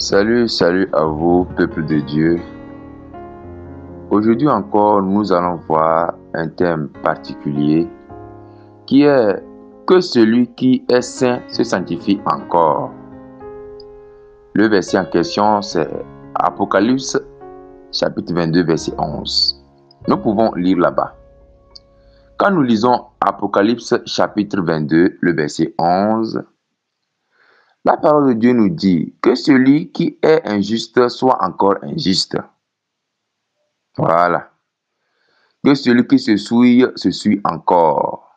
Salut à vous, peuple de Dieu. Aujourd'hui encore, nous allons voir un thème particulier qui est que celui qui est saint se sanctifie encore. Le verset en question, c'est Apocalypse, chapitre 22, verset 11. Nous pouvons lire là-bas. Quand nous lisons Apocalypse, chapitre 22, le verset 11, la parole de Dieu nous dit que celui qui est injuste soit encore injuste. Voilà. Que celui qui se suit encore.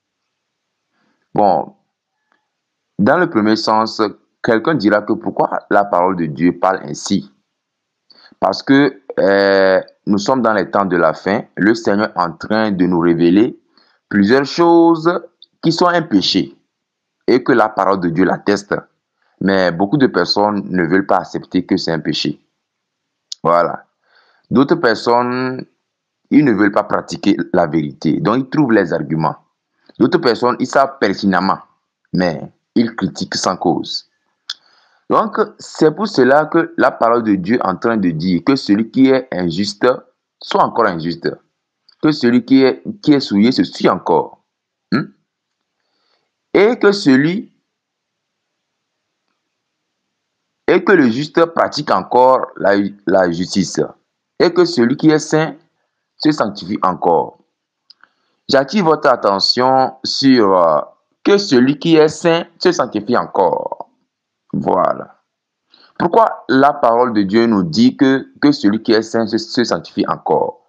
Bon, dans le premier sens, quelqu'un dira que pourquoi la parole de Dieu parle ainsi? Parce que nous sommes dans les temps de la fin, le Seigneur est en train de nous révéler plusieurs choses qui sont un péché et que la parole de Dieu l'atteste. Mais beaucoup de personnes ne veulent pas accepter que c'est un péché. Voilà. D'autres personnes, ils ne veulent pas pratiquer la vérité. Donc, ils trouvent les arguments. D'autres personnes, ils savent pertinemment, mais ils critiquent sans cause. Donc, c'est pour cela que la parole de Dieu est en train de dire que celui qui est injuste soit encore injuste. Que celui qui est souillé se suit encore. Et que le juste pratique encore la justice. Et que celui qui est saint se sanctifie encore. J'attire votre attention sur que celui qui est saint se sanctifie encore. Voilà. Pourquoi la parole de Dieu nous dit que celui qui est saint se sanctifie encore?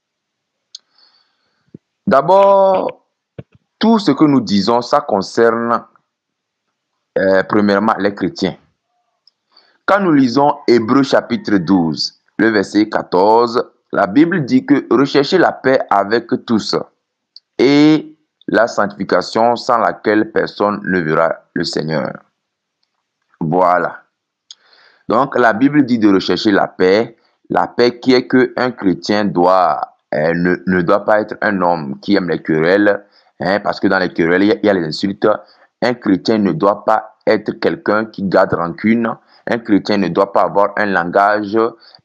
D'abord, tout ce que nous disons, ça concerne premièrement les chrétiens. Quand nous lisons Hébreux chapitre 12, le verset 14, la Bible dit que recherchez la paix avec tous et la sanctification sans laquelle personne ne verra le Seigneur. Voilà. Donc la Bible dit de rechercher la paix qui est qu'un chrétien ne doit pas être un homme qui aime les querelles, parce que dans les querelles, il y a les insultes. Un chrétien ne doit pas être quelqu'un qui garde rancune. Un chrétien ne doit pas avoir un langage,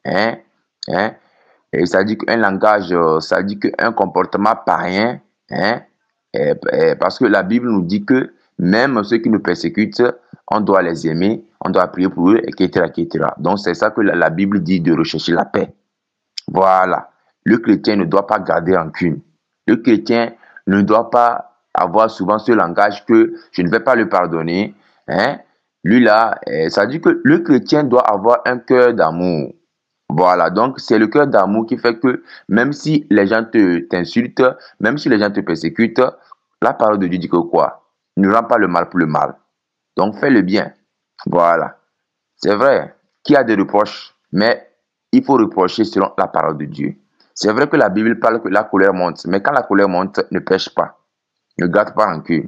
et ça dit qu'un langage, ça dit qu'un comportement païen, parce que la Bible nous dit que même ceux qui nous persécutent, on doit les aimer, on doit prier pour eux, etc., etc. Donc c'est ça que la Bible dit de rechercher la paix. Voilà. Le chrétien ne doit pas garder rancune. Le chrétien ne doit pas avoir souvent ce langage que je ne vais pas le pardonner. Lui là, ça dit que le chrétien doit avoir un cœur d'amour. Voilà, donc c'est le cœur d'amour qui fait que même si les gens t'insultent, même si les gens te persécutent, la parole de Dieu dit que quoi? Ne rends pas le mal pour le mal. Donc fais le bien. Voilà. C'est vrai qu'il y a des reproches, mais il faut reprocher selon la parole de Dieu. C'est vrai que la Bible parle que la colère monte, mais quand la colère monte, ne pêche pas. Ne garde pas rancune.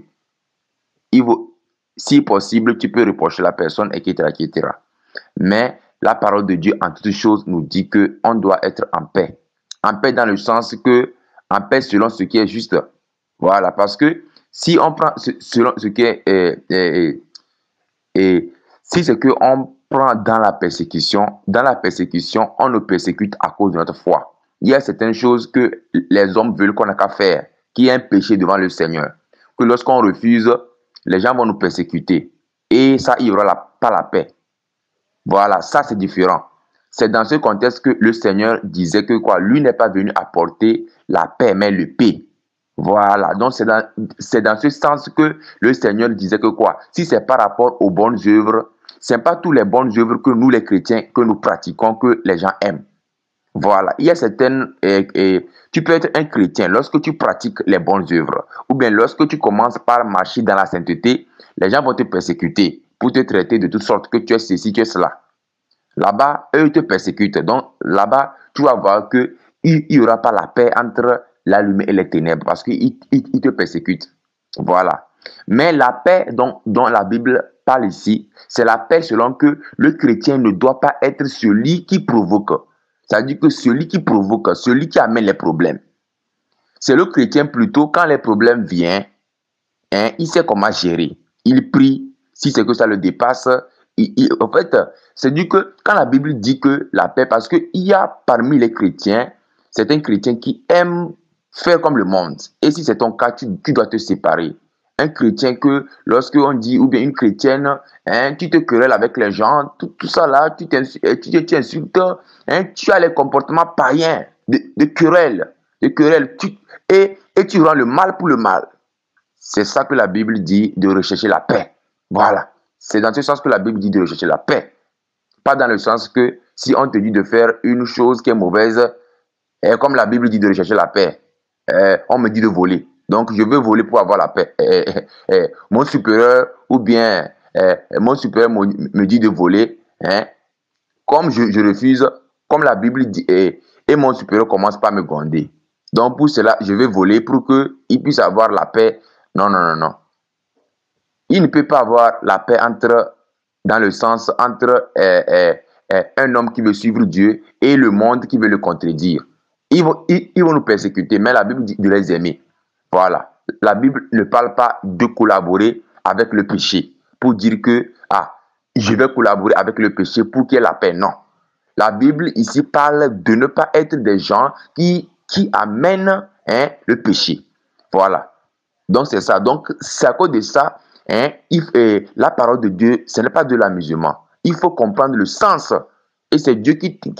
Si possible, tu peux reprocher la personne, etc., etc. Mais la parole de Dieu, en toutes choses, nous dit qu'on doit être en paix. En paix dans le sens que, en paix selon ce qui est juste. Voilà, parce que si on prend selon ce qui est... si c'est qu'on prend dans la persécution, on nous persécute à cause de notre foi. Il y a certaines choses que les hommes veulent qu'on n'a qu'à faire, qui est un péché devant le Seigneur. Que lorsqu'on refuse, les gens vont nous persécuter. Et ça, il n'y aura pas la paix. Voilà, ça c'est différent. C'est dans ce contexte que le Seigneur disait que quoi, lui n'est pas venu apporter la paix, mais le paix. Voilà, donc c'est dans ce sens que le Seigneur disait que quoi, si c'est par rapport aux bonnes œuvres, c'est pas toutes les bonnes œuvres que nous les chrétiens, que nous pratiquons, que les gens aiment. Voilà, il y a certaines, tu peux être un chrétien lorsque tu pratiques les bonnes œuvres, ou bien lorsque tu commences par marcher dans la sainteté, les gens vont te persécuter pour te traiter de toutes sortes, que tu es ceci, tu es cela. Là-bas, eux te persécutent. Donc là-bas, tu vas voir qu'il n'y aura pas la paix entre la lumière et les ténèbres parce qu'ils te persécutent. Voilà. Mais la paix dont la Bible parle ici, c'est la paix selon que le chrétien ne doit pas être celui qui provoque. C'est-à-dire que celui qui provoque, celui qui amène les problèmes. C'est le chrétien plutôt, quand les problèmes viennent, il sait comment gérer. Il prie, si c'est que ça le dépasse, En fait, c'est dit que quand la Bible dit que la paix, parce qu'il y a parmi les chrétiens, certains chrétiens qui aiment faire comme le monde. Et si c'est ton cas, tu dois te séparer. Un chrétien que, lorsque on dit, ou bien une chrétienne, hein, tu te querelles avec les gens, tout ça là, tu insultes, hein, tu as les comportements païens de querelle, et tu rends le mal pour le mal. C'est ça que la Bible dit de rechercher la paix. Voilà. C'est dans ce sens que la Bible dit de rechercher la paix. Pas dans le sens que si on te dit de faire une chose qui est mauvaise, comme la Bible dit de rechercher la paix, on me dit de voler. Donc, je veux voler pour avoir la paix. Mon supérieur ou bien mon supérieur me dit de voler. Hein, comme je refuse, comme la Bible dit, et mon supérieur commence par me gronder. Donc, pour cela, je vais voler pour qu'il puisse avoir la paix. Non, non, non, non. Il ne peut pas avoir la paix dans le sens entre un homme qui veut suivre Dieu et le monde qui veut le contredire. Ils vont nous persécuter, mais la Bible dit de les aimer. Voilà. La Bible ne parle pas de collaborer avec le péché pour dire que, je vais collaborer avec le péché pour qu'il y ait la paix. Non. La Bible ici parle de ne pas être des gens qui amènent le péché. Voilà. Donc, c'est ça. Donc, c'est à cause de ça, la parole de Dieu, ce n'est pas de l'amusement. Il faut comprendre le sens. Et c'est Dieu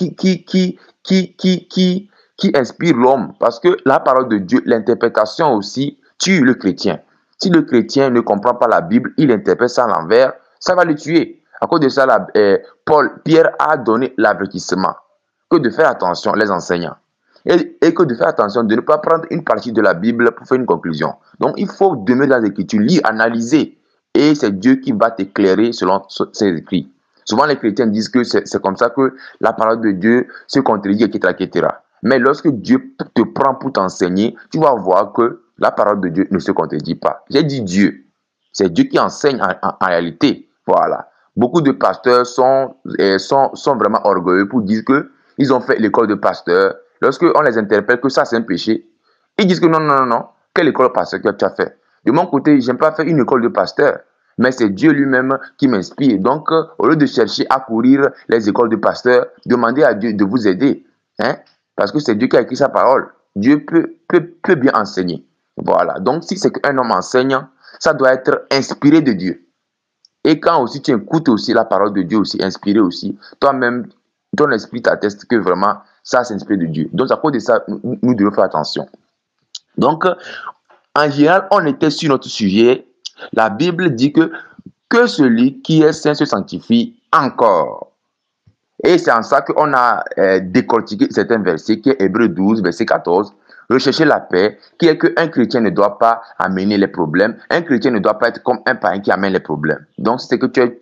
qui inspire l'homme. Parce que la parole de Dieu, l'interprétation aussi, tue le chrétien. Si le chrétien ne comprend pas la Bible, il interprète ça à l'envers, ça va le tuer. À cause de ça, Pierre a donné l'avertissement que de faire attention, les enseignants. Et que de faire attention de ne pas prendre une partie de la Bible pour faire une conclusion. Donc, il faut demeurer dans les Écritures, lire, analyser. Et c'est Dieu qui va t'éclairer selon ses écrits. Souvent, les chrétiens disent que c'est comme ça que la parole de Dieu se contredit, etc., etc. Mais lorsque Dieu te prend pour t'enseigner, tu vas voir que la parole de Dieu ne se contredit pas. J'ai dit Dieu. C'est Dieu qui enseigne en réalité. Voilà. Beaucoup de pasteurs sont vraiment orgueilleux pour dire qu'ils ont fait l'école de pasteur. Lorsqu'on les interpelle que ça c'est un péché, ils disent que non, non, non, non. Quelle école de pasteur que tu as fait? De mon côté, je n'aime pas faire une école de pasteur. Mais c'est Dieu lui-même qui m'inspire. Donc, au lieu de chercher à courir les écoles de pasteurs, demandez à Dieu de vous aider. Hein? Parce que c'est Dieu qui a écrit sa parole. Dieu peut bien enseigner. Voilà. Donc, si c'est qu'un homme enseigne, ça doit être inspiré de Dieu. Et quand aussi tu écoutes aussi la parole de Dieu, aussi inspiré aussi, toi-même, ton esprit t'atteste que vraiment, ça s'inspire de Dieu. Donc, à cause de ça, nous devons faire attention. Donc, en général, on était sur notre sujet. La Bible dit que celui qui est saint se sanctifie encore. Et c'est en ça qu'on a décortiqué certains versets, qui est Hébreux 12, verset 14. Rechercher la paix, qui est qu'un chrétien ne doit pas amener les problèmes. Un chrétien ne doit pas être comme un païen qui amène les problèmes. Donc, c'est que tu es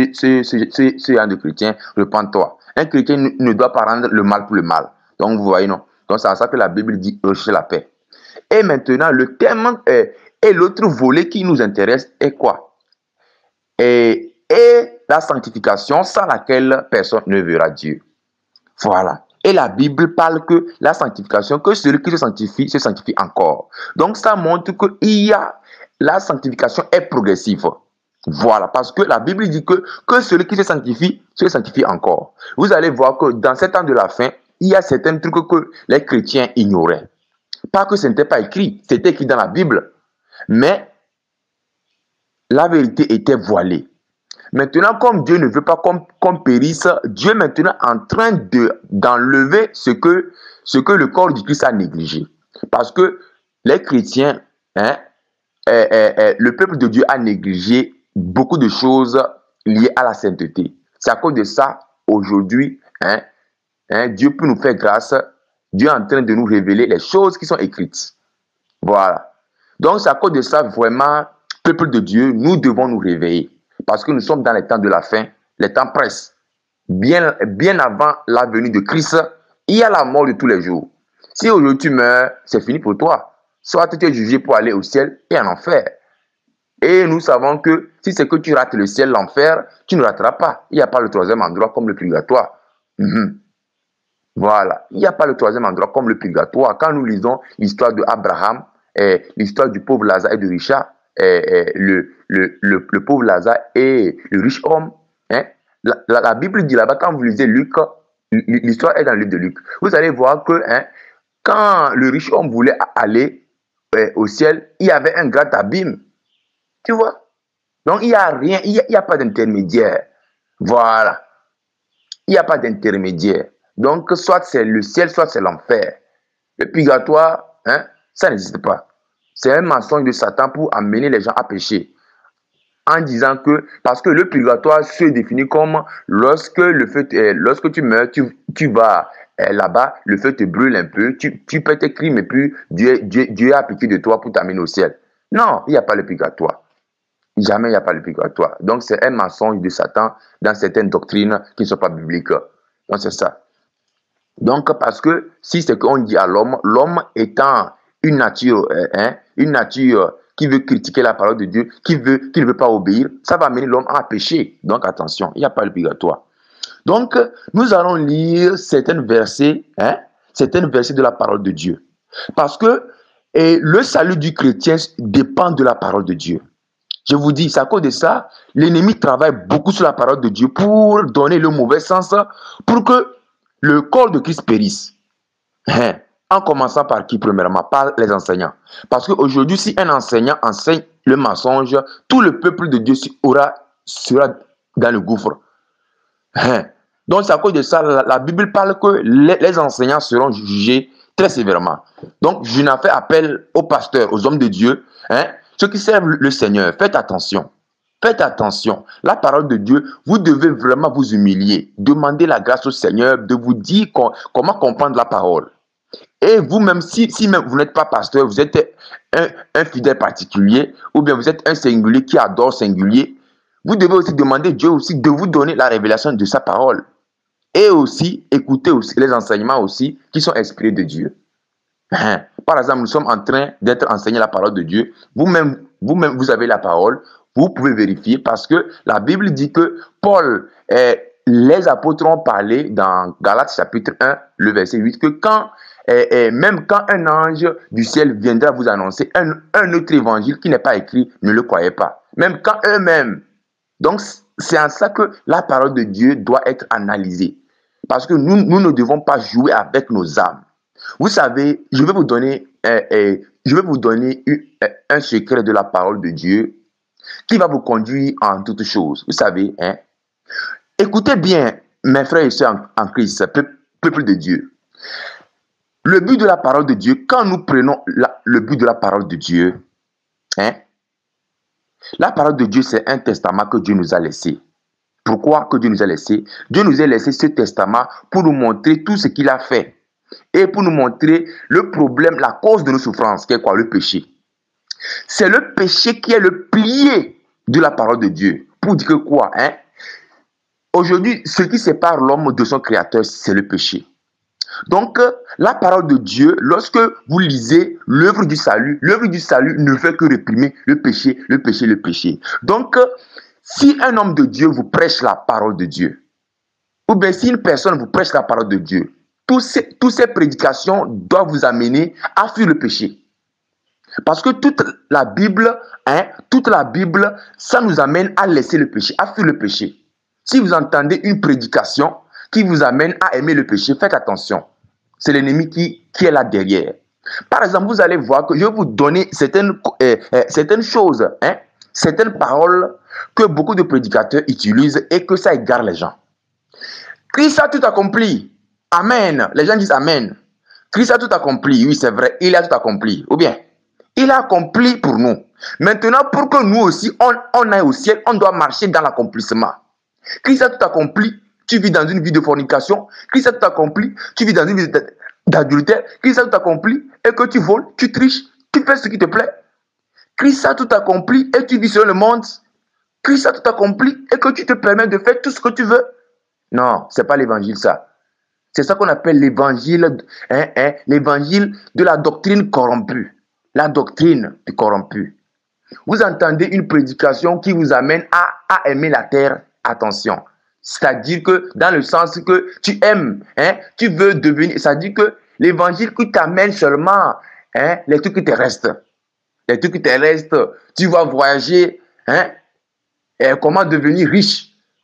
ce genre de chrétien, repens-toi. Un chrétien ne doit pas rendre le mal pour le mal. Donc, vous voyez, non? Donc, c'est en ça que la Bible dit rechercher la paix. Et maintenant, le thème et l'autre volet qui nous intéresse est quoi? Et la sanctification sans laquelle personne ne verra Dieu. Voilà. Et la Bible parle que la sanctification, que celui qui se sanctifie encore. Donc, ça montre que la sanctification est progressive. Voilà. Parce que la Bible dit que celui qui se sanctifie encore. Vous allez voir que dans ces temps de la fin, il y a certains trucs que les chrétiens ignoraient. Pas que ce n'était pas écrit, c'était écrit dans la Bible. Mais la vérité était voilée. Maintenant, comme Dieu ne veut pas qu'on périsse, Dieu est maintenant en train d'enlever ce que le corps du Christ a négligé. Parce que les chrétiens, le peuple de Dieu a négligé beaucoup de choses liées à la sainteté. C'est à cause de ça, aujourd'hui, Dieu peut nous faire grâce. Dieu est en train de nous révéler les choses qui sont écrites. Voilà. Donc, c'est à cause de ça, vraiment, peuple de Dieu, nous devons nous réveiller. Parce que nous sommes dans les temps de la fin, les temps pressent. Bien avant la venue de Christ, il y a la mort de tous les jours. Si aujourd'hui tu meurs, c'est fini pour toi. Soit tu es jugé pour aller au ciel et en enfer. Et nous savons que si c'est que tu rates le ciel, l'enfer, tu ne rateras pas. Il n'y a pas le troisième endroit comme le purgatoire. Voilà. Il n'y a pas le troisième endroit comme le purgatoire. Quand nous lisons l'histoire d'Abraham, l'histoire du pauvre Lazare et de Richard, le pauvre Lazare et le riche homme, La Bible dit là-bas, quand vous lisez Luc, l'histoire est dans le livre de Luc. Vous allez voir que quand le riche homme voulait aller au ciel, il y avait un grand abîme. Tu vois? Donc, il n'y a rien, il n'y a pas d'intermédiaire. Voilà. Il n'y a pas d'intermédiaire. Donc, soit c'est le ciel, soit c'est l'enfer. Le purgatoire, ça n'existe pas. C'est un mensonge de Satan pour amener les gens à pécher. En disant que, parce que le purgatoire se définit comme lorsque le feu, lorsque tu meurs, tu vas là-bas, le feu te brûle un peu, tu paies tes crimes et puis Dieu a pitié de toi pour t'amener au ciel. Non, il n'y a pas le purgatoire. Jamais il n'y a pas le purgatoire. Donc c'est un mensonge de Satan dans certaines doctrines qui ne sont pas bibliques. Donc c'est ça. Donc parce que si c'est qu'on dit à l'homme, l'homme étant une nature qui veut critiquer la parole de Dieu, qui ne veut pas obéir, ça va amener l'homme à pécher. Donc attention, il n'y a pas le purgatoire. Donc nous allons lire certains versets de la parole de Dieu. Parce que le salut du chrétien dépend de la parole de Dieu. Je vous dis, c'est à cause de ça, l'ennemi travaille beaucoup sur la parole de Dieu pour donner le mauvais sens, pour que le corps de Christ périsse. En commençant par qui, premièrement? Par les enseignants. Parce qu'aujourd'hui, si un enseignant enseigne le mensonge, tout le peuple de Dieu sera dans le gouffre. Donc, c'est à cause de ça, la Bible parle que les enseignants seront jugés très sévèrement. Donc, je n'ai fait appel aux pasteurs, aux hommes de Dieu, ceux qui servent le Seigneur. Faites attention. Faites attention. La parole de Dieu, vous devez vraiment vous humilier. Demandez la grâce au Seigneur de vous dire comment comprendre la parole. Et vous-même, si même vous n'êtes pas pasteur, vous êtes un fidèle particulier, ou bien vous êtes un singulier qui adore singulier, vous devez aussi demander Dieu aussi de vous donner la révélation de sa parole. Et aussi, écouter aussi les enseignements aussi qui sont inspirés de Dieu. Par exemple, nous sommes en train d'être enseigné la parole de Dieu. Vous-même, vous avez la parole. Vous pouvez vérifier parce que la Bible dit que Paul, les apôtres ont parlé dans Galates chapitre 1, le verset 8, que même quand un ange du ciel viendra vous annoncer un autre évangile qui n'est pas écrit, ne le croyez pas. Même quand eux-mêmes. Donc, c'est en ça que la parole de Dieu doit être analysée. Parce que nous ne devons pas jouer avec nos âmes. Vous savez, je vais vous donner un secret de la parole de Dieu qui va vous conduire en toutes choses. Vous savez, écoutez bien, mes frères et sœurs en Christ, peuple de Dieu. Le but de la parole de Dieu, quand nous prenons le but de la parole de Dieu, la parole de Dieu, c'est un testament que Dieu nous a laissé. Pourquoi que Dieu nous a laissé? Dieu nous a laissé ce testament pour nous montrer tout ce qu'il a fait. Et pour nous montrer le problème, la cause de nos souffrances, qui est quoi? Le péché. C'est le péché qui est le pilier de la parole de Dieu. Pour dire que quoi? Aujourd'hui, ce qui sépare l'homme de son créateur, c'est le péché. Donc, la parole de Dieu, lorsque vous lisez l'œuvre du salut ne fait que réprimer le péché, le péché, le péché. Donc, si un homme de Dieu vous prêche la parole de Dieu, ou bien si une personne vous prêche la parole de Dieu, toutes ces prédications doivent vous amener à fuir le péché. Parce que toute la Bible, ça nous amène à laisser le péché, à fuir le péché. Si vous entendez une prédication qui vous amène à aimer le péché, faites attention. C'est l'ennemi qui est là derrière. Par exemple, vous allez voir que je vais vous donner certaines choses, certaines paroles que beaucoup de prédicateurs utilisent et que ça égare les gens. Christ a tout accompli. Amen. Les gens disent Amen. Christ a tout accompli. Oui, c'est vrai. Il a tout accompli. Ou bien, il a accompli pour nous. Maintenant, pour que nous aussi, on aille au ciel, on doit marcher dans l'accomplissement. Christ a tout accompli. Tu vis dans une vie de fornication. Christ a tout accompli. Tu vis dans une vie d'adultère. Christ a tout accompli. Et que tu voles, tu triches, tu fais ce qui te plaît. Christ a tout accompli et tu vis sur le monde. Christ a tout accompli et que tu te permets de faire tout ce que tu veux. Non, ce n'est pas l'évangile ça. C'est ça qu'on appelle l'évangile, l'évangile de la doctrine corrompue. La doctrine corrompue. Vous entendez une prédication qui vous amène à aimer la terre. Attention. C'est-à-dire que dans le sens que tu aimes, tu veux devenir. C'est-à-dire que l'évangile qui t'amène seulement les trucs qui te restent. Les trucs qui te restent. Tu vas voyager. Comment devenir riche.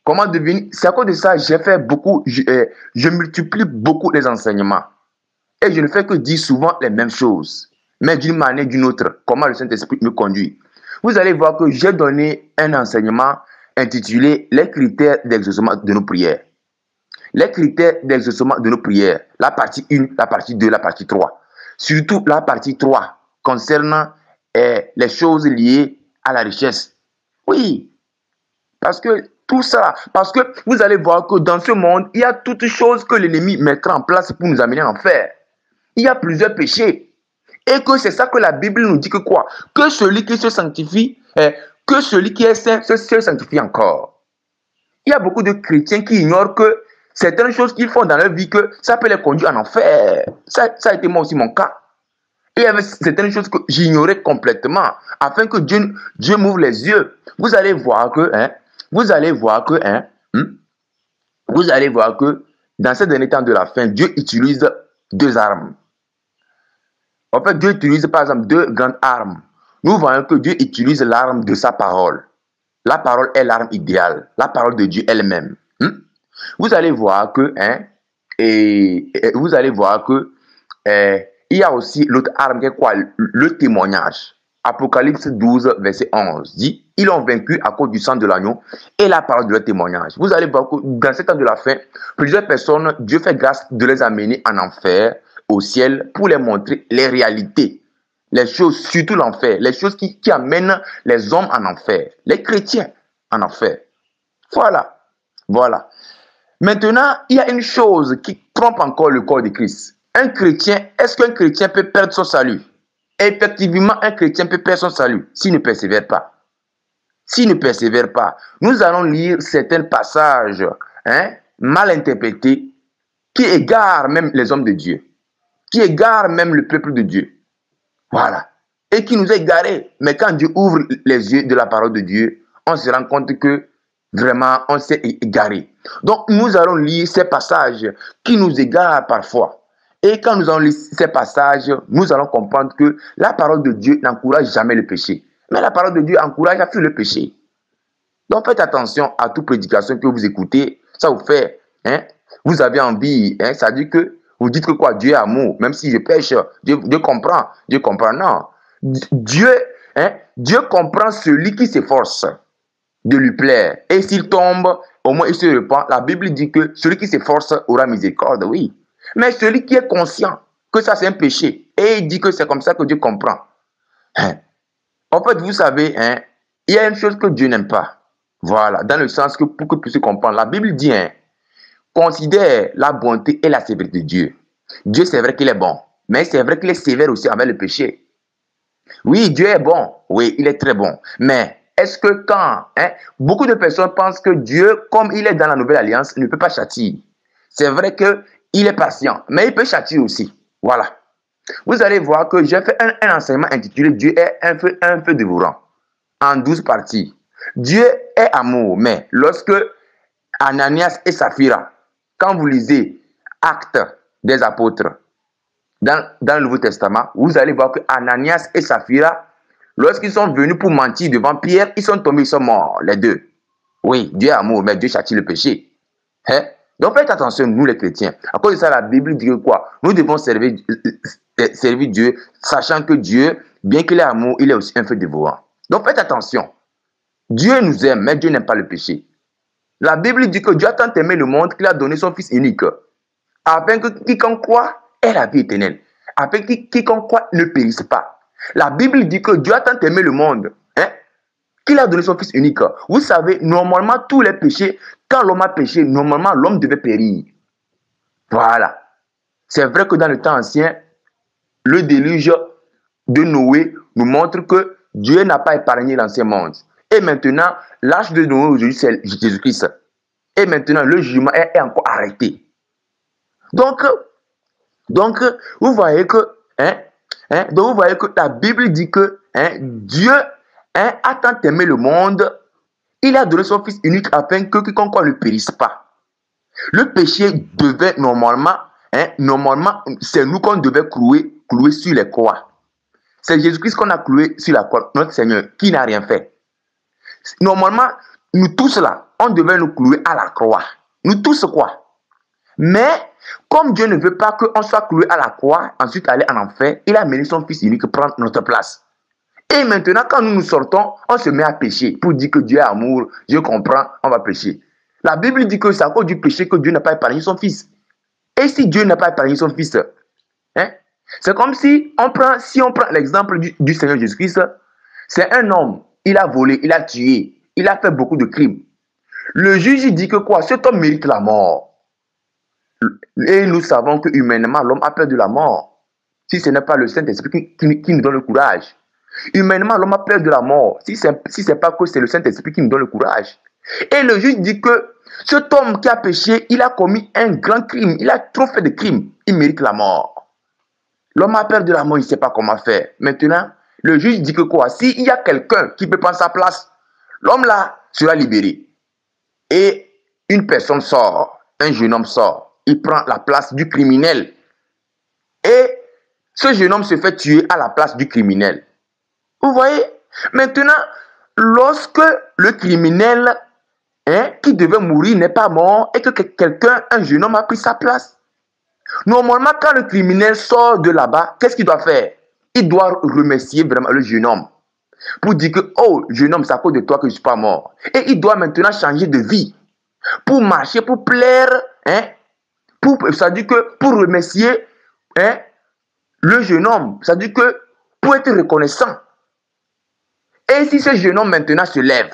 Comment devenir? C'est à cause de ça, j'ai fait beaucoup, je multiplie beaucoup les enseignements. Et je ne fais que dire souvent les mêmes choses, mais d'une manière ou d'une autre, comment le Saint-Esprit me conduit. Vous allez voir que j'ai donné un enseignement intitulé Les critères d'exaucement de nos prières. Les critères d'exaucement de nos prières, la partie 1, la partie 2, la partie 3. Surtout la partie 3 concernant les choses liées à la richesse. Oui, parce que tout ça, parce que vous allez voir que dans ce monde, il y a toutes choses que l'ennemi mettra en place pour nous amener en enfer. Il y a plusieurs péchés. Et que c'est ça que la Bible nous dit que quoi? Que celui qui se sanctifie, que celui qui est saint se sanctifie encore. Il y a beaucoup de chrétiens qui ignorent que certaines choses qu'ils font dans leur vie, que ça peut les conduire en enfer. Ça a été moi aussi mon cas. Et il y avait certaines choses que j'ignorais complètement, afin que Dieu m'ouvre les yeux. Vous allez voir que, vous allez voir que dans ces derniers temps de la fin, Dieu utilise deux armes. En fait, Dieu utilise par exemple deux grandes armes. Nous voyons que Dieu utilise l'arme de sa parole. La parole est l'arme idéale. La parole de Dieu elle-même. Vous allez voir que, il y a aussi l'autre arme qui est quoi? Le témoignage. Apocalypse 12, verset 11 dit, ils ont vaincu à cause du sang de l'agneau et la parole de leur témoignage. Vous allez voir que dans ce temps de la fin, plusieurs personnes, Dieu fait grâce de les amener en enfer, au ciel, pour les montrer les réalités, les choses, surtout l'enfer, les choses qui amènent les hommes en enfer, les chrétiens en enfer. Voilà, voilà. Maintenant, il y a une chose qui trompe encore le corps de Christ. Un chrétien, est-ce qu'un chrétien peut perdre son salut? Effectivement, un chrétien peut perdre son salut s'il ne persévère pas. S'il ne persévère pas, nous allons lire certains passages mal interprétés qui égarent même les hommes de Dieu, qui égarent même le peuple de Dieu. Voilà. Et qui nous a égarés. Mais quand Dieu ouvre les yeux de la parole de Dieu, on se rend compte que vraiment, on s'est égaré. Donc, nous allons lire ces passages qui nous égarent parfois. Et quand nous allons lire ces passages, nous allons comprendre que la parole de Dieu n'encourage jamais le péché. Mais la parole de Dieu encourage à fuir le péché. Donc, faites attention à toute prédication que vous écoutez. Ça vous fait, vous avez envie, ça dit que vous dites que quoi? Dieu est amour. Même si je pêche, Dieu comprend. Dieu comprend. Non. Dieu comprend celui qui s'efforce de lui plaire. Et s'il tombe, au moins il se repent. La Bible dit que celui qui s'efforce aura miséricorde, oui. Mais celui qui est conscient que ça c'est un péché, et il dit que c'est comme ça que Dieu comprend. En fait, vous savez, il y a une chose que Dieu n'aime pas. Voilà, dans le sens que pour que vous puissiez comprendre, la Bible dit, considère la bonté et la sévérité de Dieu. Dieu, c'est vrai qu'il est bon, mais c'est vrai qu'il est sévère aussi envers le péché. Oui, Dieu est bon, oui, il est très bon, mais est-ce que quand, beaucoup de personnes pensent que Dieu, comme il est dans la nouvelle alliance, ne peut pas châtier. C'est vrai qu'il est patient, mais il peut châtier aussi. Voilà. Vous allez voir que j'ai fait un enseignement intitulé Dieu est un feu dévorant, en 12 parties. Dieu est amour, mais lorsque Ananias et Saphira, quand vous lisez Actes des apôtres dans le Nouveau Testament, vous allez voir que Ananias et Saphira, lorsqu'ils sont venus pour mentir devant Pierre, ils sont tombés, ils sont morts, les deux. Oui, Dieu est amour, mais Dieu châtie le péché. Donc faites attention, nous les chrétiens. À cause de ça, la Bible dit que quoi? Nous devons servir Dieu, sachant que Dieu, bien qu'il est amour, il est aussi un feu dévorant. Donc faites attention. Dieu nous aime, mais Dieu n'aime pas le péché. La Bible dit que Dieu a tant aimé le monde qu'il a donné son Fils unique, afin que quiconque croit ait la vie éternelle, afin que quiconque croit ne périsse pas. La Bible dit que Dieu a tant aimé le monde, qu'il a donné son Fils unique. Vous savez, normalement, tous les péchés, quand l'homme a péché, normalement, l'homme devait périr. Voilà. C'est vrai que dans le temps ancien, le déluge de Noé nous montre que Dieu n'a pas épargné l'ancien monde. Et maintenant, l'âge de Noé aujourd'hui, c'est Jésus-Christ. Et maintenant, le jugement est encore arrêté. Donc, vous voyez que, donc vous voyez que la Bible dit que Dieu a tant aimé le monde, il a donné son Fils unique afin que quiconque ne périsse pas. Le péché devait normalement, c'est nous qu'on devait clouer sur les croix. C'est Jésus-Christ qu'on a cloué sur la croix, notre Seigneur, qui n'a rien fait. Normalement, nous tous là, on devait nous clouer à la croix. Nous tous quoi? Mais, comme Dieu ne veut pas qu'on soit cloué à la croix, ensuite aller en enfer, il a amené son Fils unique prendre notre place. Et maintenant, quand nous nous sortons, on se met à pécher pour dire que Dieu est amour, Dieu comprend, on va pécher. La Bible dit que c'est à cause du péché que Dieu n'a pas épargné son Fils. Et si Dieu n'a pas épargné son Fils, hein, c'est comme si on prend l'exemple du Seigneur Jésus-Christ, c'est un homme, il a volé, il a tué, il a fait beaucoup de crimes. Le juge dit que quoi? Cet homme mérite la mort. Et nous savons que humainement, l'homme a peur de la mort. Si ce n'est pas le Saint-Esprit qui nous donne le courage. Humainement, l'homme a peur de la mort. Si ce n'est pas que c'est le Saint-Esprit qui nous donne le courage. Et le juge dit que cet homme qui a péché, il a commis un grand crime. Il a trop fait de crimes. Il mérite la mort. L'homme a peur de la mort, il ne sait pas comment faire. Maintenant, le juge dit que quoi? S'il y a quelqu'un qui peut prendre sa place, l'homme là sera libéré. Et une personne sort, un jeune homme sort. Il prend la place du criminel. Et ce jeune homme se fait tuer à la place du criminel. Vous voyez? Maintenant, lorsque le criminel qui devait mourir n'est pas mort et que quelqu'un, un jeune homme a pris sa place. Normalement, quand le criminel sort de là-bas, qu'est-ce qu'il doit faire? Il doit remercier vraiment le jeune homme. Pour dire que, oh, jeune homme, c'est à cause de toi que je ne suis pas mort. Et il doit maintenant changer de vie. Pour marcher, pour plaire, ça dit que pour remercier le jeune homme, ça dit que pour être reconnaissant. Et si ce jeune homme maintenant se lève,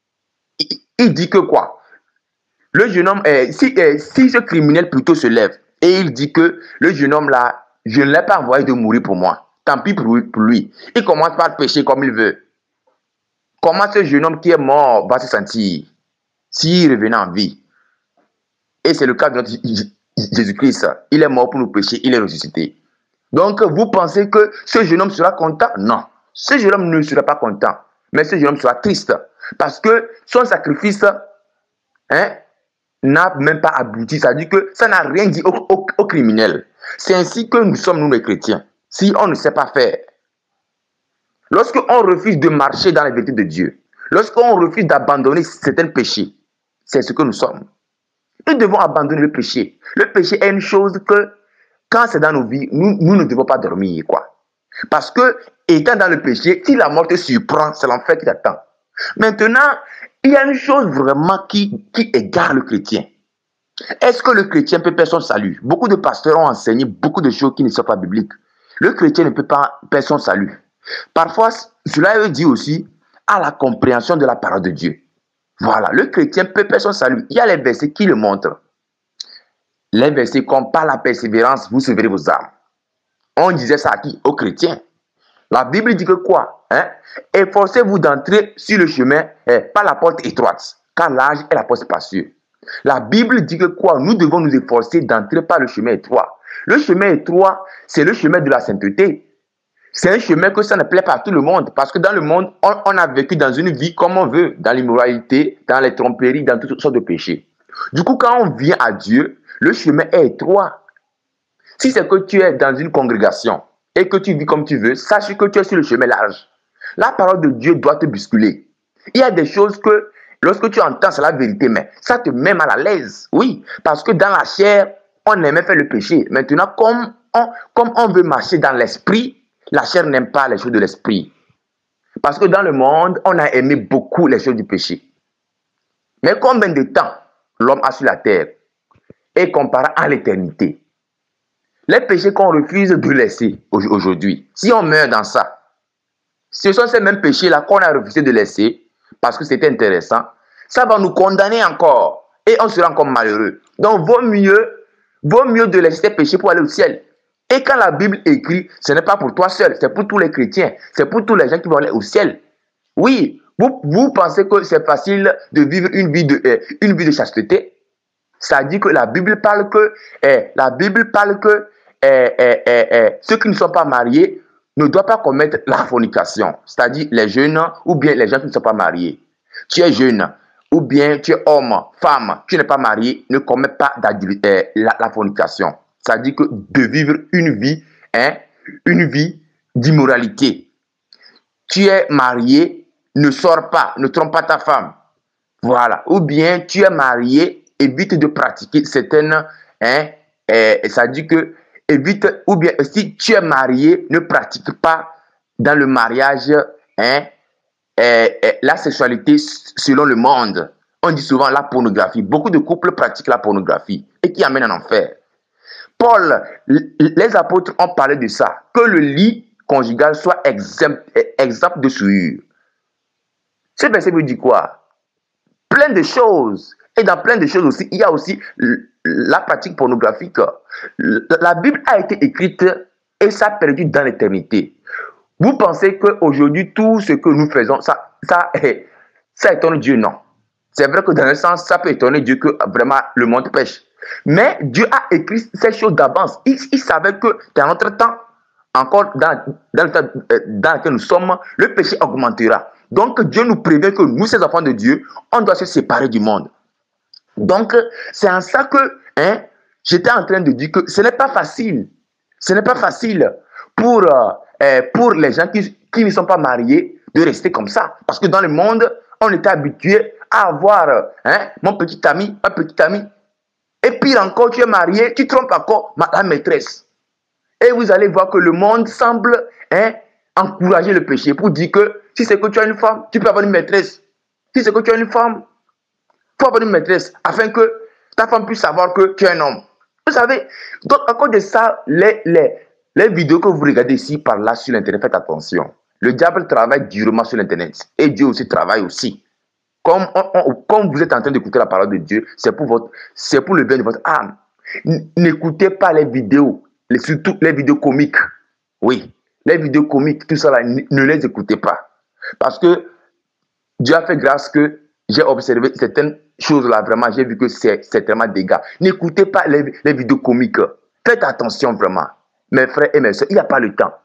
il dit que quoi? Le jeune homme, si ce criminel plutôt se lève et il dit que le jeune homme là, je ne l'ai pas envoyé de mourir pour moi. Tant pis pour lui. Il commence par pécher comme il veut. Comment ce jeune homme qui est mort va se sentir s'il revenait en vie? Et c'est le cas de notre Jésus-Christ. Il est mort pour nous pécher, il est ressuscité. Donc, vous pensez que ce jeune homme sera content? Non. Ce jeune homme ne sera pas content. Mais ce jeune homme sera triste. Parce que son sacrifice n'a même pas abouti. Ça dit que ça n'a rien dit au criminel. C'est ainsi que nous sommes, nous les chrétiens. Si on ne sait pas faire. Lorsqu'on refuse de marcher dans la vérité de Dieu. Lorsqu'on refuse d'abandonner certains péchés. C'est ce que nous sommes. Nous devons abandonner le péché. Le péché est une chose que, quand c'est dans nos vies, nous ne devons pas dormir, quoi. Parce que, étant dans le péché, si la mort te surprend, c'est l'enfer qui t'attend. Maintenant, il y a une chose vraiment qui égare le chrétien. Est-ce que le chrétien peut perdre son salut? Beaucoup de pasteurs ont enseigné beaucoup de choses qui ne sont pas bibliques. Le chrétien ne peut pas perdre son salut. Parfois, cela veut dire aussi à la compréhension de la parole de Dieu. Voilà, le chrétien peut perdre son salut. Il y a les versets qui le montrent. Les versets comme par la persévérance, vous sauverez vos âmes. On disait ça à qui? Aux chrétiens. La Bible dit que quoi? Efforcez-vous d'entrer sur le chemin par la porte étroite, car large est la porte spacieuse. La Bible dit que quoi? Nous devons nous efforcer d'entrer par le chemin étroit. Le chemin étroit, c'est le chemin de la sainteté. C'est un chemin que ça ne plaît pas à tout le monde. Parce que dans le monde, on a vécu dans une vie comme on veut. Dans l'immoralité, dans les tromperies, dans toutes sortes de péchés. Du coup, quand on vient à Dieu, le chemin est étroit. Si c'est que tu es dans une congrégation et que tu vis comme tu veux, sache que tu es sur le chemin large. La parole de Dieu doit te bousculer. Il y a des choses que, lorsque tu entends, c'est la vérité, mais ça te met mal à l'aise. Oui, parce que dans la chair, on aimait faire le péché. Maintenant, comme on veut marcher dans l'esprit, la chair n'aime pas les choses de l'esprit. Parce que dans le monde, on a aimé beaucoup les choses du péché. Mais combien de temps l'homme a sur la terre et comparé à l'éternité? Les péchés qu'on refuse de laisser aujourd'hui, si on meurt dans ça, ce sont ces mêmes péchés-là qu'on a refusé de laisser parce que c'était intéressant, ça va nous condamner encore et on sera encore malheureux. Donc, vaut mieux de laisser ces péchés pour aller au ciel. Et quand la Bible écrit, ce n'est pas pour toi seul, c'est pour tous les chrétiens, c'est pour tous les gens qui vont aller au ciel. Oui, vous pensez que c'est facile de vivre une vie de chasteté? Ça dit que la Bible parle que, ceux qui ne sont pas mariés ne doivent pas commettre la fornication. C'est-à-dire les jeunes ou bien les gens qui ne sont pas mariés. Tu es jeune ou bien tu es homme, femme, tu n'es pas marié, ne commets pas la fornication. Ça dit que de vivre une vie d'immoralité. Tu es marié, ne sors pas, ne trompe pas ta femme. Voilà. Ou bien tu es marié, évite de pratiquer certaines, hein, ça dit que évite, ou bien si tu es marié, ne pratique pas dans le mariage, hein, la sexualité selon le monde. On dit souvent la pornographie. Beaucoup de couples pratiquent la pornographie et qui amène en enfer. Paul, les apôtres ont parlé de ça, que le lit conjugal soit exempt de souillure. Ce verset veut dire quoi? Plein de choses. Et dans plein de choses aussi, il y a aussi la pratique pornographique. La Bible a été écrite et ça a perdu dans l'éternité. Vous pensez qu'aujourd'hui, tout ce que nous faisons, ça étonne Dieu? Non. C'est vrai que dans un sens, ça peut étonner Dieu que vraiment le monde pêche. Mais Dieu a écrit ces choses d'avance. Il savait que dans notre temps, encore dans le temps dans lequel nous sommes, le péché augmentera. Donc Dieu nous prévient que nous, ces enfants de Dieu, on doit se séparer du monde. Donc c'est en ça que j'étais en train de dire que ce n'est pas facile. Ce n'est pas facile pour les gens qui ne sont pas mariés de rester comme ça. Parce que dans le monde, on était habitué à avoir mon petit ami, ma petite amie. Et pire encore, tu es marié, tu trompes encore la maîtresse. Et vous allez voir que le monde semble encourager le péché pour dire que si c'est que tu as une femme, tu peux avoir une maîtresse. Si c'est que tu as une femme, il faut avoir une maîtresse afin que ta femme puisse savoir que tu es un homme. Vous savez, donc à cause de ça, les vidéos que vous regardez ici, par là, sur l'Internet, faites attention. Le diable travaille durement sur l'Internet. Et Dieu aussi travaille aussi. Comme vous êtes en train d'écouter la parole de Dieu, c'est pour le bien de votre âme. N'écoutez pas les vidéos, surtout les vidéos comiques. Oui, les vidéos comiques, tout ça là, ne les écoutez pas. Parce que Dieu a fait grâce que j'ai observé certaines choses là, vraiment, j'ai vu que c'est tellement dégâts. N'écoutez pas les vidéos comiques. Faites attention vraiment. Mes frères et mes soeurs, il n'y a pas le temps.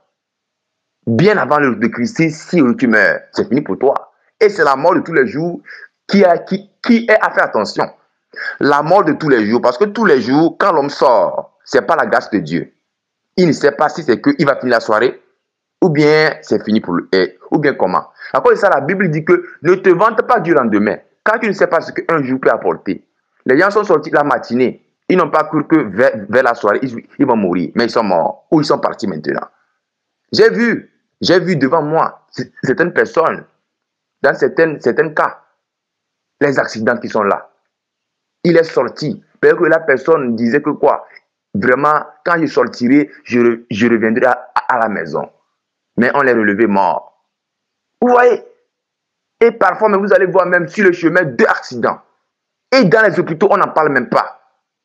Bien avant le de Christ, si tu meurs, c'est fini pour toi. Et c'est la mort de tous les jours qui est à faire attention. La mort de tous les jours, parce que tous les jours, quand l'homme sort, ce n'est pas la grâce de Dieu. Il ne sait pas si c'est qu'il va finir la soirée, ou bien c'est fini pour lui, ou bien comment. À cause de ça, la Bible dit que ne te vante pas du lendemain, quand tu ne sais pas ce qu'un jour peut apporter. Les gens sont sortis la matinée, ils n'ont pas cru que vers la soirée, ils vont mourir, mais ils sont morts, ou ils sont partis maintenant. J'ai vu devant moi certaines personnes, dans certains cas, les accidents qui sont là. Il est sorti. Peut-être que la personne disait que quoi? Vraiment, quand je sortirai, je reviendrai à la maison. Mais on les relevait morts. Vous voyez? Et parfois, mais vous allez voir même sur le chemin 2 accidents. Et dans les hôpitaux, on n'en parle même pas.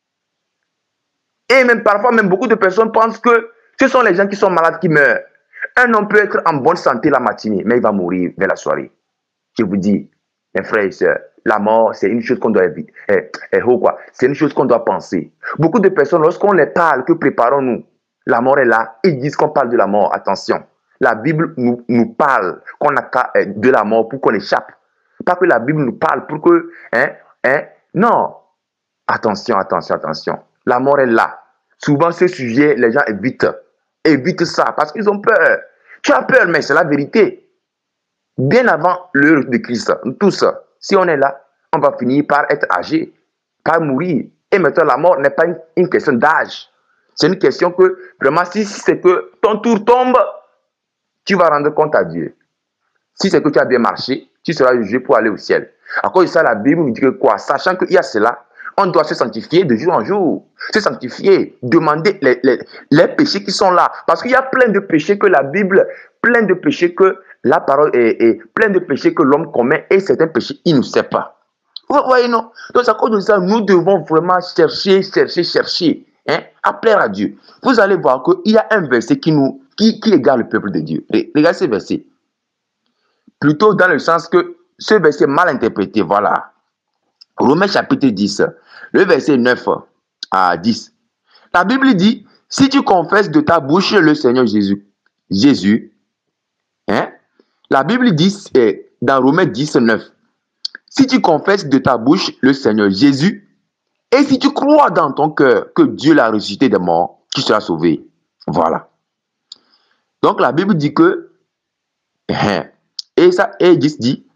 Et même parfois, même beaucoup de personnes pensent que ce sont les gens qui sont malades qui meurent. Un homme peut être en bonne santé la matinée, mais il va mourir vers la soirée. Je vous dis, mes frères et sœurs, la mort, c'est une chose qu'on doit éviter. C'est une chose qu'on doit penser. Beaucoup de personnes, lorsqu'on les parle, que préparons-nous, la mort est là, ils disent qu'on parle de la mort. Attention, la Bible nous parle qu'on a de la mort pour qu'on échappe. Pas que la Bible nous parle pour que... non. Attention, attention, attention. La mort est là. Souvent, ce sujet, les gens évitent ça parce qu'ils ont peur. Tu as peur, mais c'est la vérité. Bien avant l'heure de Christ, nous tous, si on est là, on va finir par être âgé, par mourir. Et maintenant, la mort n'est pas une question d'âge. C'est une question que, vraiment, si c'est que ton tour tombe, tu vas rendre compte à Dieu. Si c'est que tu as bien marché, tu seras jugé pour aller au ciel. À cause de ça, la Bible nous dit que quoi? Sachant qu'il y a cela, on doit se sanctifier de jour en jour. Se sanctifier, demander les péchés qui sont là. Parce qu'il y a plein de péchés que la Bible, plein de péchés que la parole est plein de péchés que l'homme commet et certains péchés, il ne sait pas. Vous voyez, non? Donc, à cause de ça, nous devons vraiment chercher, à plaire à Dieu. Vous allez voir qu'il y a un verset qui égare le peuple de Dieu. Regardez ce verset. Plutôt dans le sens que ce verset est mal interprété, voilà. Romains chapitre 10, le verset 9 à 10. La Bible dit, si tu confesses de ta bouche le Seigneur Jésus, la Bible dit dans Romains 10, 9, si tu confesses de ta bouche le Seigneur Jésus, et si tu crois dans ton cœur que Dieu l'a ressuscité des morts, tu seras sauvé. Voilà. Donc la Bible dit que, et 10 dit,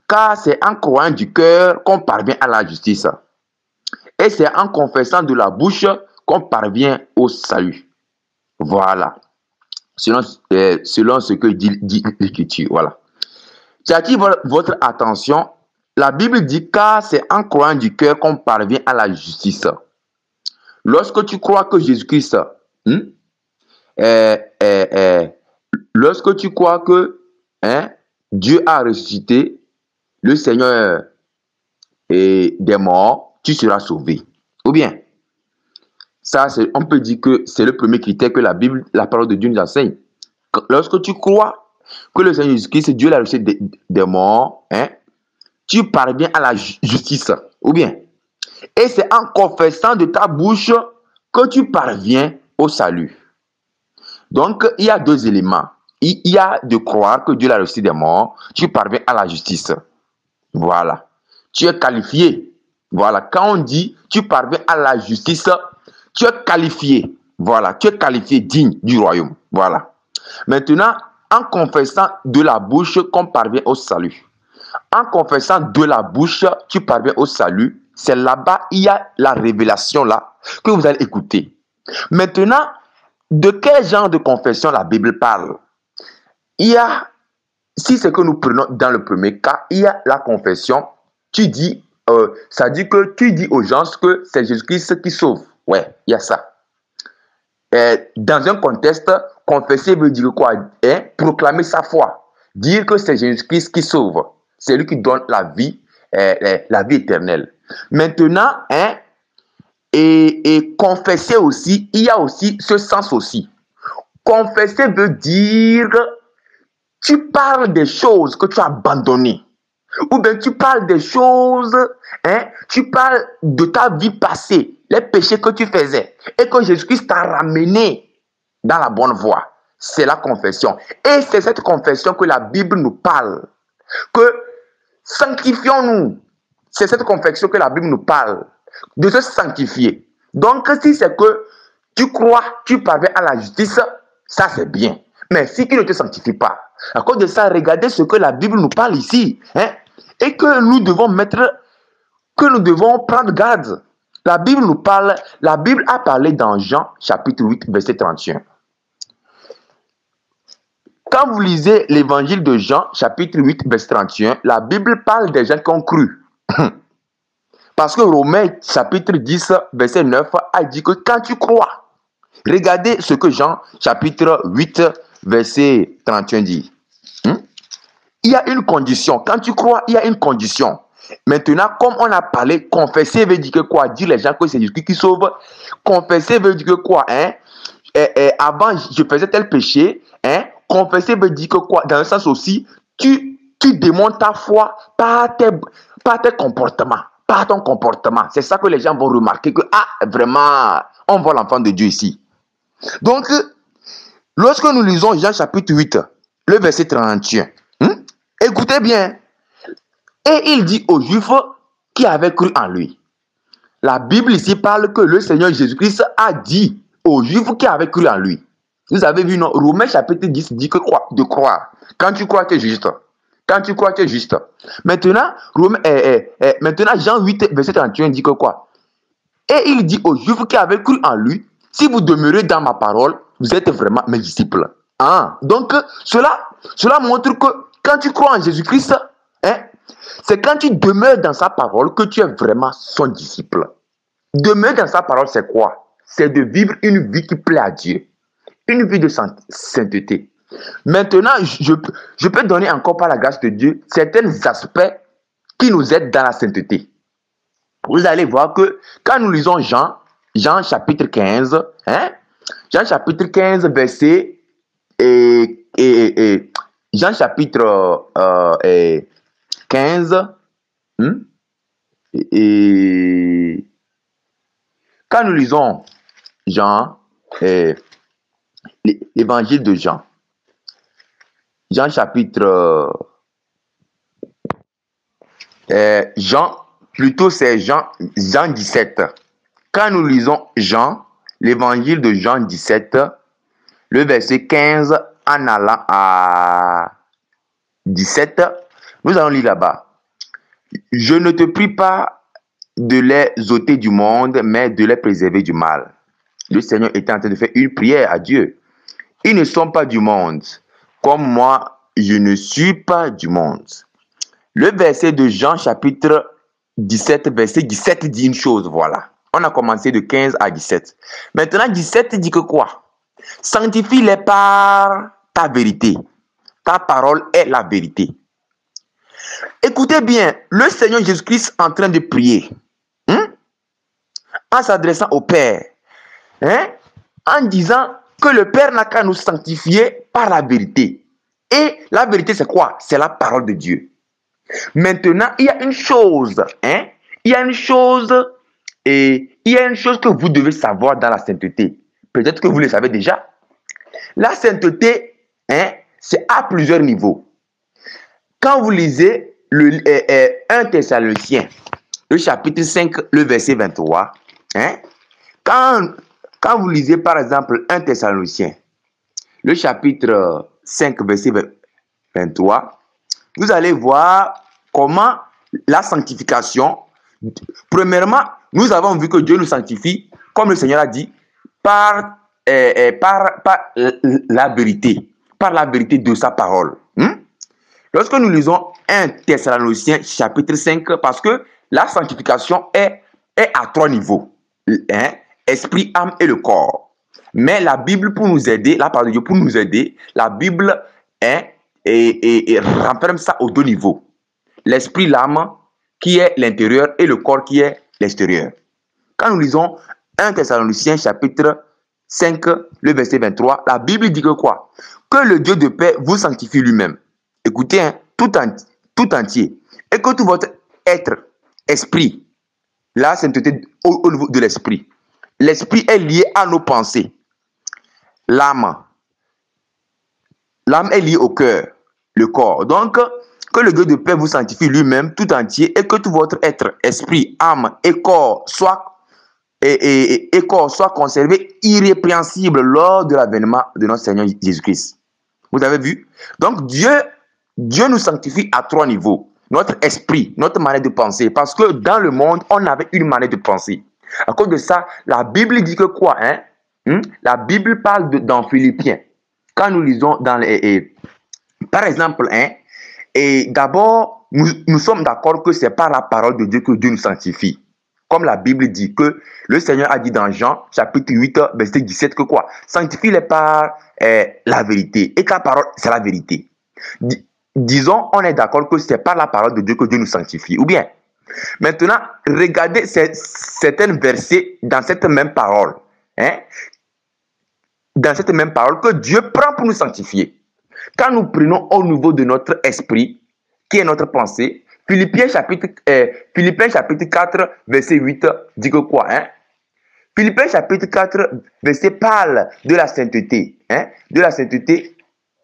car c'est en croyant du cœur qu'on parvient à la justice. Et c'est en confessant de la bouche qu'on parvient au salut. Voilà. Selon ce que dit l'Écriture. Voilà. J'attire votre attention. La Bible dit car c'est en croyant du cœur qu'on parvient à la justice. Lorsque tu crois que Jésus-Christ, lorsque tu crois que Dieu a ressuscité le Seigneur des morts, tu seras sauvé. Ou bien, ça, on peut dire que c'est le premier critère que la parole de Dieu nous enseigne. Lorsque tu crois que le Seigneur Jésus-Christ, Dieu l'a ressuscité des morts, tu parviens à la justice. Ou bien, et c'est en confessant de ta bouche que tu parviens au salut. Donc, il y a deux éléments. Il y a de croire que Dieu l'a ressuscité des morts, tu parviens à la justice. Voilà. Tu es qualifié. Voilà. Quand on dit tu parviens à la justice, tu es qualifié. Voilà. Tu es qualifié digne du royaume. Voilà. Maintenant, en confessant de la bouche qu'on parvient au salut. En confessant de la bouche, tu parviens au salut. C'est là-bas, il y a la révélation là que vous allez écouter. Maintenant, de quel genre de confession la Bible parle? Il y a, si c'est que nous prenons dans le premier cas, il y a la confession. Tu dis, ça dit que tu dis aux gens que c'est Jésus-Christ qui sauve. Ouais, il y a ça. Dans un contexte, confesser veut dire quoi? Proclamer sa foi. Dire que c'est Jésus-Christ qui sauve. C'est lui qui donne la vie éternelle. Maintenant, et confesser aussi, il y a aussi ce sens aussi. Confesser veut dire tu parles des choses que tu as abandonnées. Ou bien tu parles des choses, tu parles de ta vie passée, les péchés que tu faisais et que Jésus-Christ t'a ramené dans la bonne voie. C'est la confession. Et c'est cette confession que la Bible nous parle. Que sanctifions-nous. C'est cette confession que la Bible nous parle. De se sanctifier. Donc, si c'est que tu crois, tu parviens à la justice, ça c'est bien. Mais si tu ne te sanctifies pas, à cause de ça, regardez ce que la Bible nous parle ici. Et que nous devons prendre garde. La Bible nous parle, la Bible a parlé dans Jean chapitre 8, verset 31. Quand vous lisez l'évangile de Jean chapitre 8, verset 31, la Bible parle des gens qui ont cru. Parce que Romains chapitre 10, verset 9 a dit que quand tu crois, regardez ce que Jean chapitre 8, verset 31 dit. Il y a une condition. Quand tu crois, il y a une condition. Maintenant, comme on a parlé, confesser veut dire que quoi? Dire les gens que c'est Jésus qui sauve. Confesser veut dire que quoi? Avant, je faisais tel péché. Confesser veut dire que quoi? Dans le sens aussi, tu démontres ta foi par tes comportements, par ton comportement. C'est ça que les gens vont remarquer que, vraiment, on voit l'enfant de Dieu ici. Donc, lorsque nous lisons Jean chapitre 8, le verset 31, écoutez bien. Et il dit aux Juifs qui avaient cru en lui. La Bible ici parle que le Seigneur Jésus-Christ a dit aux Juifs qui avaient cru en lui. Vous avez vu, non? Romains chapitre 10 dit que quoi? De croire. Quand tu crois, tu es juste. Quand tu crois, tu es juste. Maintenant, maintenant Jean 8, verset 31 dit que quoi? Et il dit aux Juifs qui avaient cru en lui, si vous demeurez dans ma parole, vous êtes vraiment mes disciples. Donc, cela montre que quand tu crois en Jésus-Christ, c'est quand tu demeures dans sa parole que tu es vraiment son disciple. Demeurer dans sa parole, c'est quoi? C'est de vivre une vie qui plaît à Dieu. Une vie de sainteté. Maintenant, je peux donner encore par la grâce de Dieu certains aspects qui nous aident dans la sainteté. Vous allez voir que quand nous lisons Jean chapitre 15, Jean chapitre 15, verset Jean chapitre 15, et quand nous lisons Jean, l'évangile de Jean, Jean chapitre Jean, plutôt c'est Jean 17. Quand nous lisons Jean, l'évangile de Jean 17, le verset 15 en allant à 17, nous allons lire là-bas. Je ne te prie pas de les ôter du monde, mais de les préserver du mal. Le Seigneur était en train de faire une prière à Dieu. Ils ne sont pas du monde, comme moi, je ne suis pas du monde. Le verset de Jean chapitre 17, verset 17 dit une chose, voilà. On a commencé de 15 à 17. Maintenant, 17 dit que quoi? Sanctifie-les par ta vérité. Ta parole est la vérité. Écoutez bien, le Seigneur Jésus-Christ en train de prier, en s'adressant au Père, en disant que le Père n'a qu'à nous sanctifier par la vérité. Et la vérité, c'est quoi? C'est la parole de Dieu. Maintenant, il y a une chose, il y a une chose que vous devez savoir dans la sainteté. Peut-être que vous le savez déjà. La sainteté, c'est à plusieurs niveaux. Quand vous lisez 1 Thessaloniciens, le chapitre 5, le verset 23, quand vous lisez par exemple 1 Thessaloniciens, le chapitre 5, verset 23, vous allez voir comment la sanctification, premièrement, nous avons vu que Dieu nous sanctifie, comme le Seigneur a dit, par la vérité de sa parole. Lorsque nous lisons 1 Thessaloniciens chapitre 5, parce que la sanctification est à 3 niveaux. Esprit, âme et le corps. Mais la Bible pour nous aider, la parole de Dieu pour nous aider, la Bible renferme ça aux 2 niveaux. L'esprit, l'âme qui est l'intérieur et le corps qui est l'extérieur. Quand nous lisons 1 Thessaloniciens chapitre 5, le verset 23, la Bible dit que quoi? Que le Dieu de paix vous sanctifie lui-même. Écoutez, tout entier. Et que tout votre être, esprit, la sainteté au niveau de l'esprit. L'esprit est lié à nos pensées. L'âme est liée au cœur, le corps. Donc, que le Dieu de paix vous sanctifie lui-même tout entier et que tout votre être, esprit, âme et corps soit conservé irrépréhensible lors de l'avènement de notre Seigneur Jésus-Christ. Vous avez vu? Donc, Dieu nous sanctifie à 3 niveaux. Notre esprit, notre manière de penser. Parce que dans le monde, on avait une manière de penser. À cause de ça, la Bible dit que quoi? La Bible parle dans Philippiens. Quand nous lisons dans par exemple, et d'abord, nous sommes d'accord que c'est par la parole de Dieu que Dieu nous sanctifie. Comme la Bible dit que le Seigneur a dit dans Jean, chapitre 8, verset 17, que quoi? Sanctifie-les par la vérité. Et ta parole, c'est la vérité. Disons, on est d'accord que c'est par la parole de Dieu que Dieu nous sanctifie. Ou bien, maintenant, regardez certains versets dans cette même parole. Dans cette même parole que Dieu prend pour nous sanctifier. Quand nous prenons au niveau de notre esprit, qui est notre pensée, Philippiens chapitre 4, verset 8, dit que quoi? Philippiens chapitre 4, verset parle de la sainteté. De la sainteté.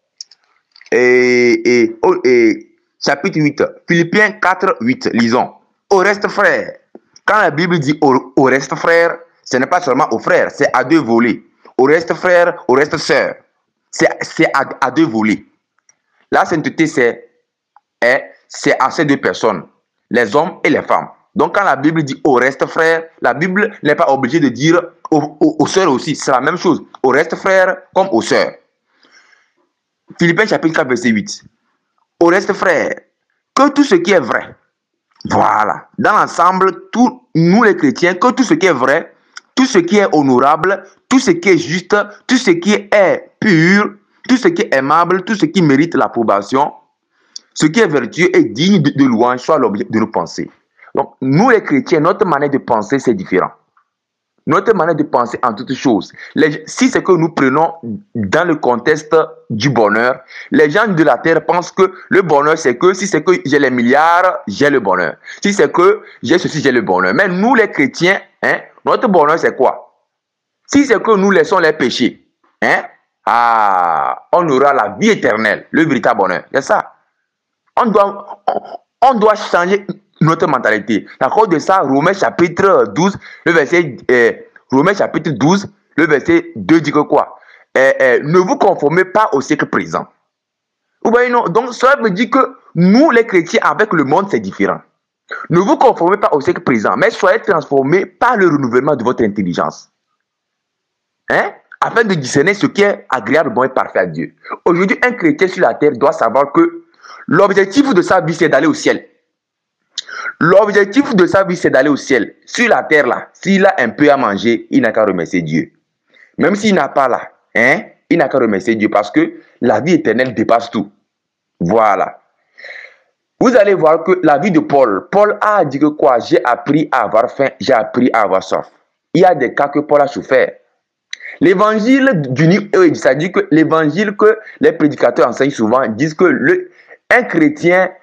Chapitre 8. Philippiens 4, 8. Lisons. Au reste, frère. Quand la Bible dit au reste, frère, ce n'est pas seulement aux frères, c'est à 2 volets. Au reste, frère, au reste, sœur. C'est à 2 volets. La sainteté, c'est à ces 2 personnes, les hommes et les femmes. Donc, quand la Bible dit au reste, frère, la Bible n'est pas obligée de dire aux sœurs aussi. C'est la même chose. Au reste, frère, comme aux sœurs. Philippiens chapitre 4, verset 8. Au reste, frère, que tout ce qui est vrai, voilà, dans l'ensemble, nous les chrétiens, que tout ce qui est vrai, tout ce qui est honorable, tout ce qui est juste, tout ce qui est pur, tout ce qui est aimable, tout ce qui mérite l'approbation, ce qui est vertueux et digne de louange soit l'objet de nos pensées. Donc, nous les chrétiens, notre manière de penser, c'est différent. Notre manière de penser en toutes choses. Si c'est que nous prenons dans le contexte du bonheur, les gens de la terre pensent que le bonheur, c'est que si c'est que j'ai les milliards, j'ai le bonheur. Si c'est que j'ai ceci, j'ai le bonheur. Mais nous les chrétiens, notre bonheur, c'est quoi? Si c'est que nous laissons les péchés, on aura la vie éternelle, le véritable bonheur. C'est ça. On doit changer notre mentalité. À cause de ça, Romains chapitre 12, le verset Romains chapitre 12, le verset 2 dit que quoi? Ne vous conformez pas au siècle présent. Vous voyez, non? Donc, cela veut dire que nous, les chrétiens, avec le monde, c'est différent. Ne vous conformez pas au siècle présent, mais soyez transformés par le renouvellement de votre intelligence. Hein? Afin de discerner ce qui est agréable, bon et parfait à Dieu. Aujourd'hui, un chrétien sur la terre doit savoir que l'objectif de sa vie, c'est d'aller au ciel. L'objectif de sa vie, c'est d'aller au ciel. Sur la terre, là, s'il a un peu à manger, il n'a qu'à remercier Dieu. Même s'il n'a pas là, hein, il n'a qu'à remercier Dieu parce que la vie éternelle dépasse tout. Voilà. Vous allez voir que la vie de Paul, Paul a dit que quoi? J'ai appris à avoir faim, j'ai appris à avoir soif. Il y a des cas que Paul a souffert. L'évangile ça dit que l'évangile que les prédicateurs enseignent souvent disent que un chrétien,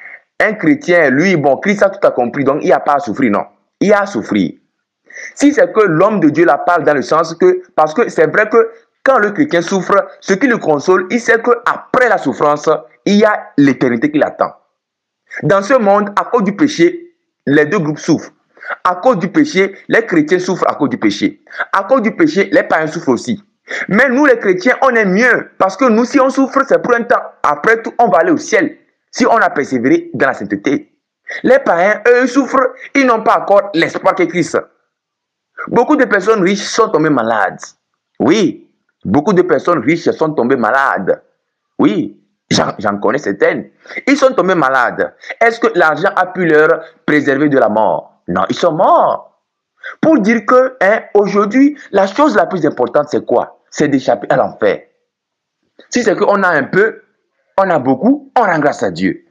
lui, bon, Christ a tout accompli, donc il n'y a pas à souffrir, non. Il y a à souffrir. Si c'est que l'homme de Dieu la parle dans le sens que, parce que c'est vrai que quand le chrétien souffre, ce qui le console, il sait qu'après la souffrance, il y a l'éternité qui l'attend. Dans ce monde, à cause du péché, les deux groupes souffrent. À cause du péché, les chrétiens souffrent à cause du péché. À cause du péché, les païens souffrent aussi. Mais nous, les chrétiens, on est mieux. Parce que nous, si on souffre, c'est pour un temps. Après tout, on va aller au ciel. Si on a persévéré dans la sainteté. Les païens, eux, souffrent. Ils n'ont pas encore l'espoir qu'est Christ. Beaucoup de personnes riches sont tombées malades. Oui. Beaucoup de personnes riches sont tombées malades. Oui. J'en connais certaines. Ils sont tombés malades. Est-ce que l'argent a pu leur préserver de la mort? Non, ils sont morts. Pour dire que, aujourd'hui, la chose la plus importante, c'est quoi? C'est d'échapper à l'enfer. Si c'est qu'on a un peu, on a beaucoup, on rend grâce à Dieu.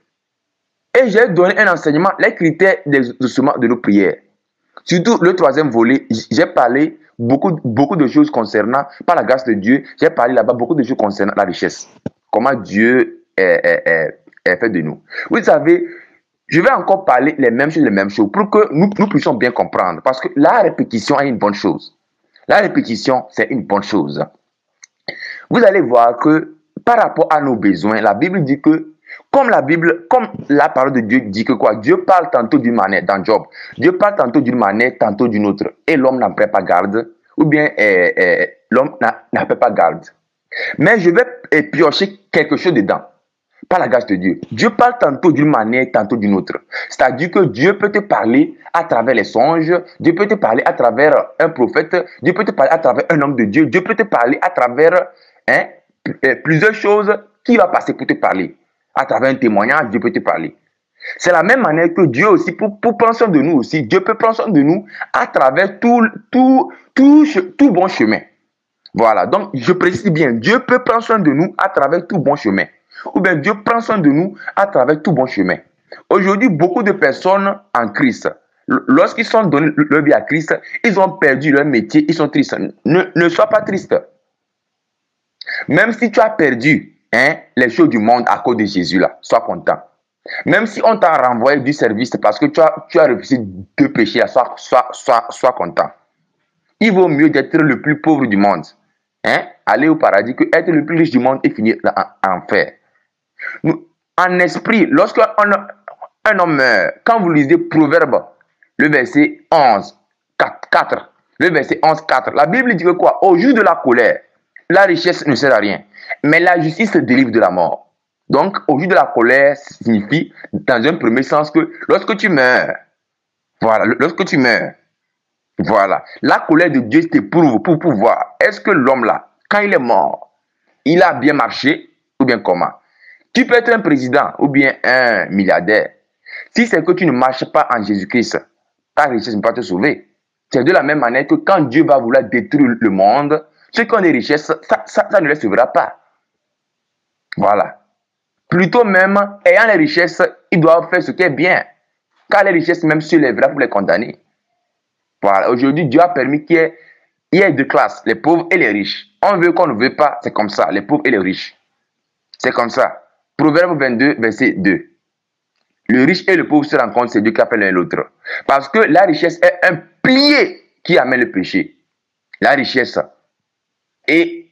Et j'ai donné un enseignement, les critères d'exaucement de nos prières. Surtout le troisième volet, j'ai parlé beaucoup de choses concernant, par la grâce de Dieu, j'ai parlé là-bas beaucoup de choses concernant la richesse. Comment Dieu est fait de nous. Vous savez, je vais encore parler les mêmes choses pour que nous puissions bien comprendre. Parce que la répétition est une bonne chose. La répétition, c'est une bonne chose. Vous allez voir que par rapport à nos besoins, la Bible dit que, comme la parole de Dieu dit que quoi, Dieu parle tantôt d'une manière, dans Job, Dieu parle tantôt d'une manière, tantôt d'une autre. Et l'homme n'en prend pas garde, ou bien l'homme n'en fait pas garde. Mais je vais piocher quelque chose dedans. Par la grâce de Dieu. Dieu parle tantôt d'une manière, tantôt d'une autre. C'est-à-dire que Dieu peut te parler à travers les songes, Dieu peut te parler à travers un prophète, Dieu peut te parler à travers un homme de Dieu, Dieu peut te parler à travers plusieurs choses qui va passer pour te parler. À travers un témoignage, Dieu peut te parler. C'est la même manière que Dieu aussi, pour prendre soin de nous aussi, Dieu peut prendre soin de nous à travers tout bon chemin. Voilà, donc je précise bien, Dieu peut prendre soin de nous à travers tout bon chemin. Ou bien Dieu prend soin de nous à travers tout bon chemin. Aujourd'hui, beaucoup de personnes en Christ, lorsqu'ils sont donnés leur vie à Christ, ils ont perdu leur métier, ils sont tristes. Ne sois pas triste. Même si tu as perdu les choses du monde à cause de Jésus, là, sois content. Même si on t'a renvoyé du service parce que tu as refusé de pécher, sois content. Il vaut mieux d'être le plus pauvre du monde, aller au paradis, que être le plus riche du monde et finir en enfer. En esprit, lorsque un homme meurt, quand vous lisez Proverbe, le verset 11, 4, le verset 11, 4, la Bible dit que quoi? Au jour de la colère, la richesse ne sert à rien, mais la justice se délivre de la mort. Donc, au jour de la colère signifie, dans un premier sens, que lorsque tu meurs, voilà, voilà, la colère de Dieu t'éprouve pour pouvoir. Est-ce que l'homme là, quand il est mort, il a bien marché ou bien comment? Tu peux être un président ou bien un milliardaire. Si c'est que tu ne marches pas en Jésus-Christ, ta richesse ne peut pas te sauver. C'est de la même manière que quand Dieu va vouloir détruire le monde, ceux qui ont des richesses, ça ne les sauvera pas. Voilà. Plutôt même, ayant les richesses, ils doivent faire ce qui est bien. Car les richesses même se lèvera pour les condamner. Voilà. Aujourd'hui, Dieu a permis qu'il y ait deux classes, les pauvres et les riches. On veut qu'on ne veut pas, c'est comme ça, les pauvres et les riches. C'est comme ça. Proverbe 22, verset 2. Le riche et le pauvre se rencontrent, c'est Dieu qui appelle l'un l'autre. Parce que la richesse est un pilier qui amène le péché. La richesse. Et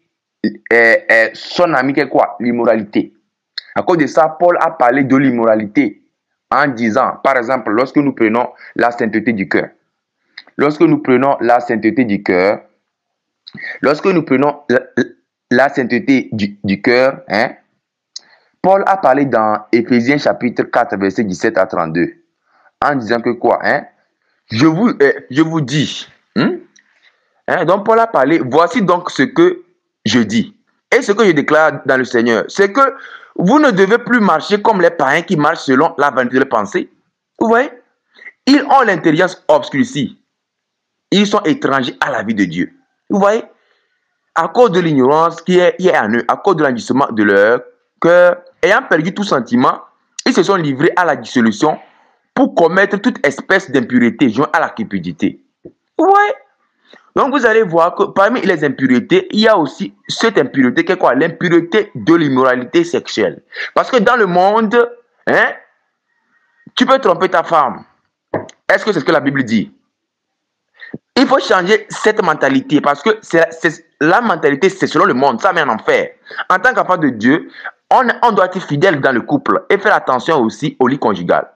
son ami, c'est quoi? L'immoralité. À cause de ça, Paul a parlé de l'immoralité en disant, par exemple, lorsque nous prenons la sainteté du cœur. Lorsque nous prenons la sainteté du cœur, lorsque nous prenons la sainteté du cœur, Paul a parlé dans Éphésiens chapitre 4, verset 17 à 32, en disant que quoi, hein? Je vous dis, donc Paul a parlé, voici donc ce que je dis. Et ce que je déclare dans le Seigneur, c'est que vous ne devez plus marcher comme les païens qui marchent selon la vanité de la pensée. Vous voyez? Ils ont l'intelligence obscurcie. Ils sont étrangers à la vie de Dieu. Vous voyez? À cause de l'ignorance qui est en eux, à cause de l'endurcissement de leur cœur, ayant perdu tout sentiment, ils se sont livrés à la dissolution pour commettre toute espèce d'impureté joint à la cupidité. Vous voyez? Donc vous allez voir que parmi les impuretés, il y a aussi cette impureté qui est quoi? L'impureté de l'immoralité sexuelle. Parce que dans le monde, tu peux tromper ta femme. Est-ce que c'est ce que la Bible dit? Il faut changer cette mentalité parce que la mentalité, c'est selon le monde, ça met en enfer. En tant qu'enfant de Dieu, on doit être fidèle dans le couple et faire attention aussi au lit conjugal.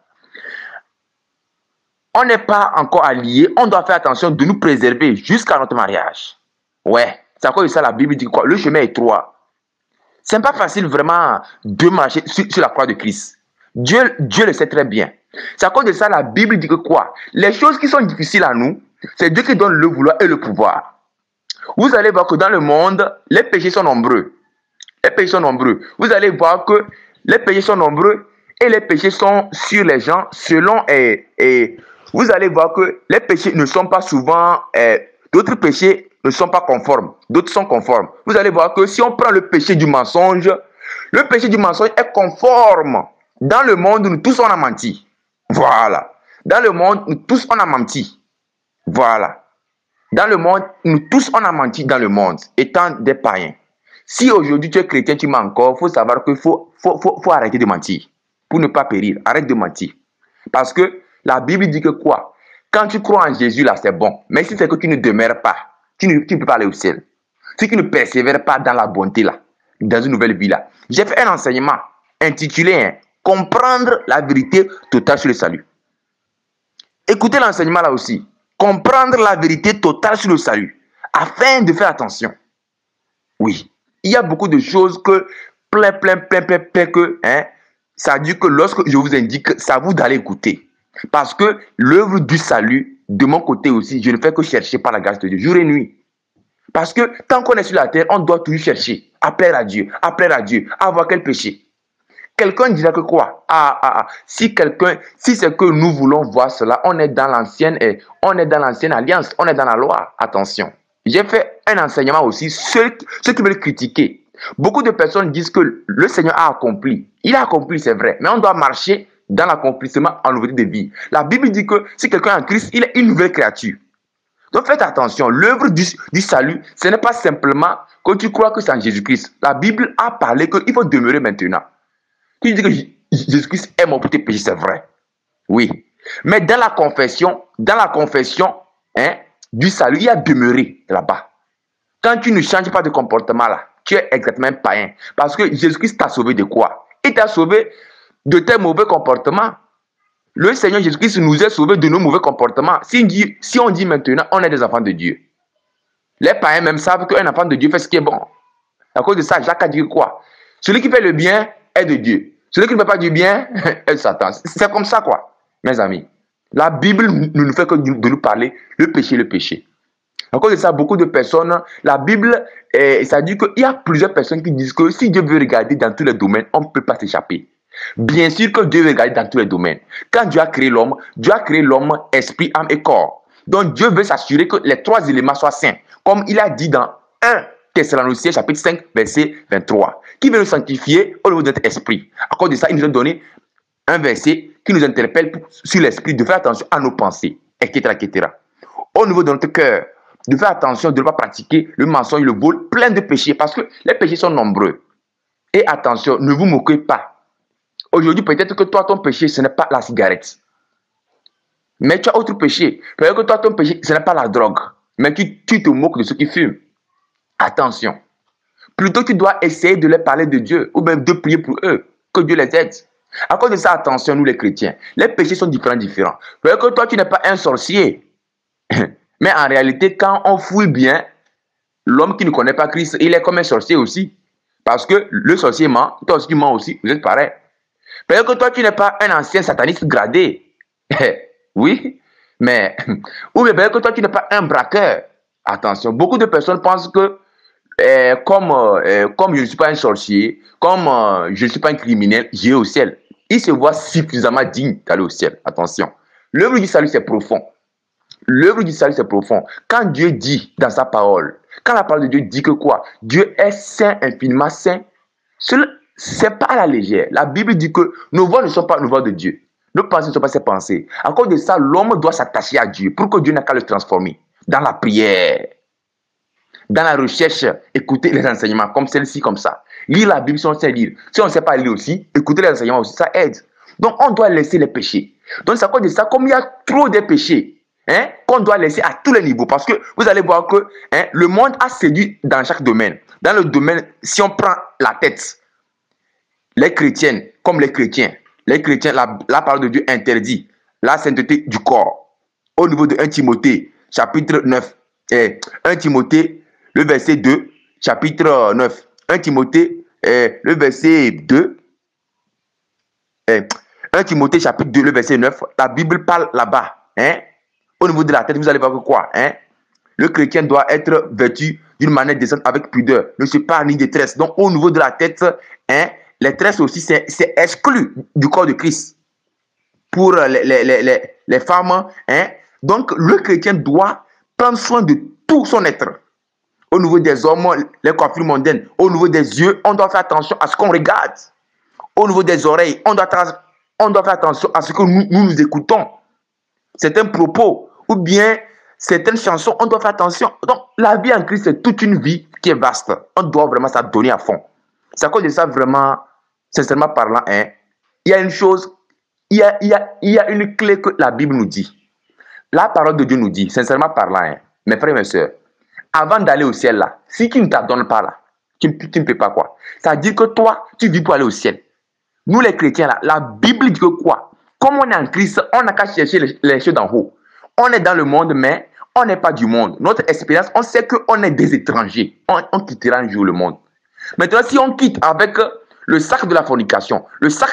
On n'est pas encore alliés, on doit faire attention de nous préserver jusqu'à notre mariage. Ouais, c'est à cause de ça la Bible dit quoi? Le chemin est étroit. C'est pas facile vraiment de marcher sur la croix de Christ. Dieu le sait très bien. C'est à cause de ça la Bible dit que quoi? Les choses qui sont difficiles à nous, c'est Dieu qui donne le vouloir et le pouvoir. Vous allez voir que dans le monde, les péchés sont nombreux. Les péchés sont nombreux. Vous allez voir que les péchés sont nombreux et les péchés sont sur les gens selon vous allez voir que les péchés ne sont pas souvent, d'autres péchés ne sont pas conformes, d'autres sont conformes. Vous allez voir que si on prend le péché du mensonge, le péché du mensonge est conforme. Dans le monde, nous tous on a menti. Voilà. Dans le monde, nous tous on a menti. Voilà. Dans le monde, nous tous on a menti dans le monde, étant des païens. Si aujourd'hui tu es chrétien, tu mens encore, il faut savoir qu'il faut arrêter de mentir. Pour ne pas périr, arrête de mentir. Parce que la Bible dit que quoi? Quand tu crois en Jésus, là, c'est bon. Mais si c'est que tu ne demeures pas, tu ne peux pas aller au ciel. Si tu ne persévères pas dans la bonté, là, dans une nouvelle vie, là. J'ai fait un enseignement intitulé Comprendre la vérité totale sur le salut. Écoutez l'enseignement là aussi. Comprendre la vérité totale sur le salut. Afin de faire attention. Oui. Il y a beaucoup de choses que, ça dit que lorsque je vous indique, c'est à vous d'aller écouter. Parce que l'œuvre du salut, de mon côté aussi, je ne fais que chercher par la grâce de Dieu, jour et nuit. Parce que tant qu'on est sur la terre, on doit toujours chercher, appeler à Dieu, avoir quel péché. Quelqu'un dira que quoi? Si c'est que nous voulons voir cela, on est dans l'ancienne alliance, on est dans la loi. Attention. J'ai fait un enseignement aussi, ceux qui veulent critiquer. Beaucoup de personnes disent que le Seigneur a accompli. Il a accompli, c'est vrai, mais on doit marcher dans l'accomplissement en nouveauté de vie. La Bible dit que si quelqu'un est en Christ, il est une nouvelle créature. Donc faites attention, l'œuvre du salut, ce n'est pas simplement que tu crois que c'est en Jésus-Christ. La Bible a parlé qu'il faut demeurer maintenant. Tu dis que Jésus-Christ est mort pour tes péchés, c'est vrai. Oui. Mais dans la confession du salut, il y a demeuré là-bas. Quand tu ne changes pas de comportement là, tu es exactement un païen. Parce que Jésus-Christ t'a sauvé de quoi? Il t'a sauvé de tes mauvais comportements. Le Seigneur Jésus-Christ nous a sauvés de nos mauvais comportements. Si on dit maintenant, on est des enfants de Dieu. Les païens même savent qu'un enfant de Dieu fait ce qui est bon. À cause de ça, Jacques a dit quoi? Celui qui fait le bien est de Dieu. Celui qui ne fait pas du bien est de Satan. C'est comme ça, quoi, mes amis. La Bible ne nous fait que de nous parler le péché. À cause de ça, beaucoup de personnes, la Bible, ça dit qu'il y a plusieurs personnes qui disent que si Dieu veut regarder dans tous les domaines, on ne peut pas s'échapper. Bien sûr que Dieu veut regarder dans tous les domaines. Quand Dieu a créé l'homme esprit, âme et corps. Donc Dieu veut s'assurer que les trois éléments soient saints. Comme il a dit dans 1 Thessaloniciens chapitre 5, verset 23. Qui veut nous sanctifier au niveau de notre esprit. À cause de ça, il nous a donné un verset qui nous interpelle sur l'esprit, de faire attention à nos pensées, etc. Au niveau de notre cœur, de faire attention de ne pas pratiquer le mensonge, le vol, plein de péchés, parce que les péchés sont nombreux. Et attention, ne vous moquez pas. Aujourd'hui, peut-être que toi, ton péché, ce n'est pas la cigarette. Mais tu as autre péché. Peut-être que toi, ton péché, ce n'est pas la drogue. Mais tu te moques de ceux qui fument. Attention. Plutôt, tu dois essayer de leur parler de Dieu, ou même de prier pour eux, que Dieu les aide. À cause de ça, attention, nous les chrétiens. Les péchés sont différents. Peut-être que toi, tu n'es pas un sorcier. Mais en réalité, quand on fouille bien, l'homme qui ne connaît pas Christ, il est comme un sorcier aussi. Parce que le sorcier ment, toi aussi tu mens aussi, vous êtes pareil. Peut-être que toi, tu n'es pas un ancien sataniste gradé. Oui, mais ou bien peut-être que toi, tu n'es pas un braqueur. Attention, beaucoup de personnes pensent que comme je ne suis pas un sorcier, comme je ne suis pas un criminel, j'irai au ciel. Ils se voient suffisamment dignes d'aller au ciel. Attention, l'œuvre du salut, c'est profond. L'œuvre du salut, c'est profond. Quand Dieu dit dans sa parole, quand la parole de Dieu dit que quoi? Dieu est saint, infiniment saint, c'est pas à la légère. La Bible dit que nos voix ne sont pas nos voix de Dieu. Nos pensées ne sont pas ses pensées. À cause de ça, l'homme doit s'attacher à Dieu pour que Dieu n'a qu'à le transformer. Dans la prière, dans la recherche, écouter les enseignements comme celle-ci, comme ça. Lire la Bible si on sait lire. Si on ne sait pas lire aussi, écouter les enseignements aussi, ça aide. Donc, on doit laisser les péchés. Donc, c'est à cause de ça, comme il y a trop de péchés, qu'on doit laisser à tous les niveaux. Parce que vous allez voir que le monde a séduit dans chaque domaine. Dans le domaine, si on prend la tête, les chrétiennes, comme les chrétiens, la parole de Dieu interdit la sainteté du corps. Au niveau de 1 Timothée, chapitre 9, 1 Timothée, le verset 2, chapitre 9. 1 Timothée, le verset 2. 1 Timothée, chapitre 2, le verset 9. La Bible parle là-bas. Au niveau de la tête, vous allez voir que quoi? Le chrétien doit être vêtu d'une manière décente avec pudeur. Ne se parle ni de tresses. Donc, au niveau de la tête, les tresses aussi, c'est exclu du corps de Christ. Pour les femmes, donc le chrétien doit prendre soin de tout son être. Au niveau des hommes, les coiffures mondaines. Au niveau des yeux, on doit faire attention à ce qu'on regarde. Au niveau des oreilles, on doit faire attention à ce que nous écoutons. Certains propos ou bien certaines chansons, on doit faire attention. Donc, la vie en Christ, c'est toute une vie qui est vaste. On doit vraiment s'adonner à fond. C'est à cause de ça, vraiment, sincèrement parlant, il y a une chose, il y a une clé que la Bible nous dit. La parole de Dieu nous dit, sincèrement parlant, mes frères et mes sœurs, avant d'aller au ciel là, si tu ne t'adonnes pas là, tu ne peux pas quoi. Ça veut dire que toi, tu vis pour aller au ciel. Nous les chrétiens là, la Bible dit que quoi? Comme on est en Christ, on n'a qu'à chercher les choses d'en haut. On est dans le monde, mais on n'est pas du monde. Notre expérience, on sait qu'on est des étrangers. On quittera un jour le monde. Maintenant, si on quitte avec le sac de la fornication, le sac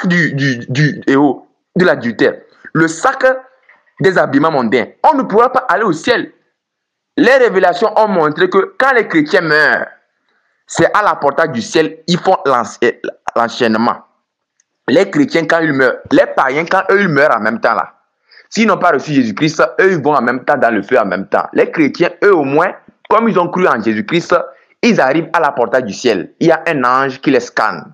de l'adultère, le sac des habillements mondains, on ne pourra pas aller au ciel. Les révélations ont montré que quand les chrétiens meurent, c'est à la portail du ciel, ils font l'enchaînement. Les chrétiens, quand ils meurent, les païens, quand eux, ils meurent en même temps là. S'ils n'ont pas reçu Jésus-Christ, eux, ils vont en même temps dans le feu en même temps. Les chrétiens, eux, au moins, comme ils ont cru en Jésus-Christ, ils arrivent à la portail du ciel. Il y a un ange qui les scanne.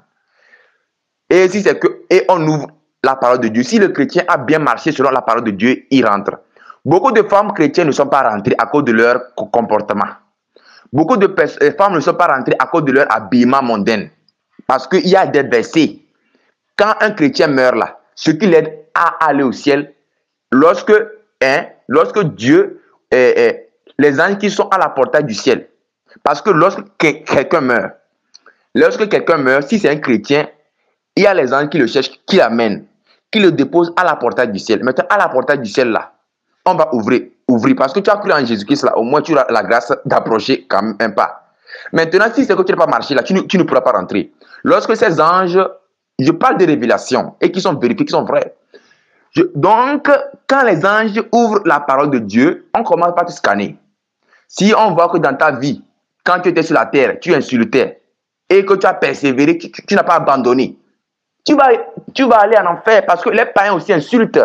Et si c'est que, et on ouvre la parole de Dieu. Si le chrétien a bien marché selon la parole de Dieu, il rentre. Beaucoup de femmes chrétiennes ne sont pas rentrées à cause de leur comportement. Beaucoup de femmes ne sont pas rentrées à cause de leur habillement mondain. Parce qu'il y a des versets. Quand un chrétien meurt là, ce qui l'aide à aller au ciel, lorsque Dieu, les anges qui sont à la portail du ciel, parce que lorsque quelqu'un meurt, si c'est un chrétien, il y a les anges qui le cherchent, qui l'amènent, qui le déposent à la portail du ciel. Maintenant, à la portail du ciel là, on va ouvrir, parce que tu as cru en Jésus-Christ là, au moins tu as la grâce d'approcher quand même un pas. Maintenant, si c'est que tu n'as pas marché là, tu ne pourras pas rentrer. Lorsque ces anges, je parle de révélations et qui sont vérifiées, qui sont vraies. Donc, quand les anges ouvrent la parole de Dieu, on commence par te scanner. Si on voit que dans ta vie, quand tu étais sur la terre, tu insultais et que tu as persévéré, tu n'as pas abandonné, tu vas aller en enfer parce que les païens aussi insultent.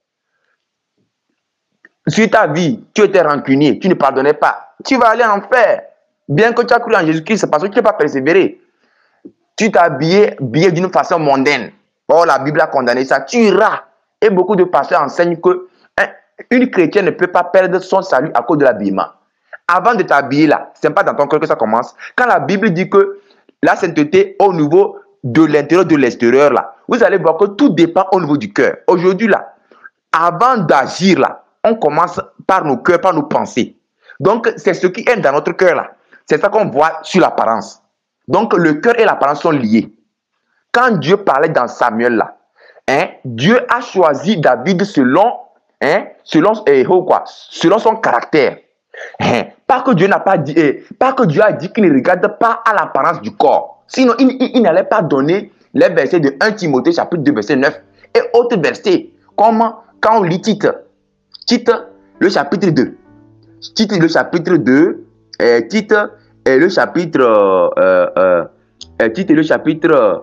Sur ta vie, tu étais rancunier, tu ne pardonnais pas, tu vas aller en enfer. Bien que tu as cru en Jésus-Christ, parce que tu n'as pas persévéré. Tu t'es habillé d'une façon mondaine. Or, la Bible a condamné ça. Tu iras. Et beaucoup de pasteurs enseignent qu'une chrétienne ne peut pas perdre son salut à cause de l'habillement. Avant de t'habiller là, ce n'est pas dans ton cœur que ça commence. Quand la Bible dit que la sainteté au niveau de l'intérieur, de l'extérieur là, vous allez voir que tout dépend au niveau du cœur. Aujourd'hui là, avant d'agir là, on commence par nos cœurs, par nos pensées. Donc, c'est ce qui est dans notre cœur là. C'est ça qu'on voit sur l'apparence. Donc, le cœur et l'apparence sont liés. Quand Dieu parlait dans Samuel là, Dieu a choisi David selon son caractère. Pas que Dieu n'a pas dit, pas que Dieu a dit qu'il ne regarde pas à l'apparence du corps. Sinon, il n'allait pas donner les versets de 1 Timothée chapitre 2 verset 9 et autres versets comme quand on lit Tite, le chapitre 2, Tite, le chapitre 2, Tite, le chapitre, Tite, le chapitre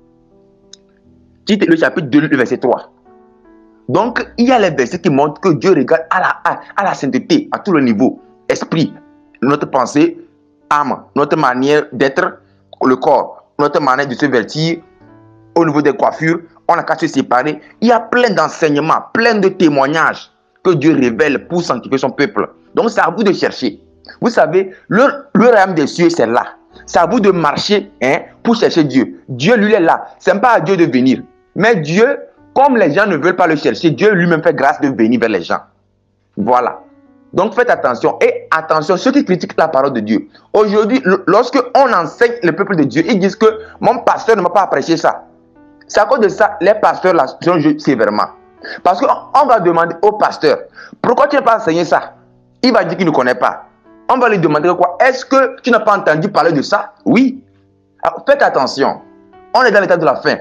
2, le verset 3. Donc, il y a les versets qui montrent que Dieu regarde à la sainteté, à tout le niveau. Esprit, notre pensée, âme, notre manière d'être, le corps, notre manière de se vêtir, au niveau des coiffures, on n'a qu'à se séparer. Il y a plein d'enseignements, plein de témoignages que Dieu révèle pour sanctifier son peuple. Donc, c'est à vous de chercher. Vous savez, le royaume des cieux, c'est là. C'est à vous de marcher pour chercher Dieu. Dieu, lui, est là. Ce n'est pas à Dieu de venir. Mais Dieu, comme les gens ne veulent pas le chercher, Dieu lui-même fait grâce de venir vers les gens. Voilà. Donc faites attention. Et attention, ceux qui critiquent la parole de Dieu. Aujourd'hui, lorsque on enseigne le peuple de Dieu, ils disent que mon pasteur ne m'a pas prêché ça. C'est à cause de ça, les pasteurs là sont jugés sévèrement. Parce qu'on va demander au pasteur, pourquoi tu n'as pas enseigné ça? Il va dire qu'il ne connaît pas. On va lui demander quoi? Est-ce que tu n'as pas entendu parler de ça? Oui. Alors, faites attention. On est dans l'état de la fin.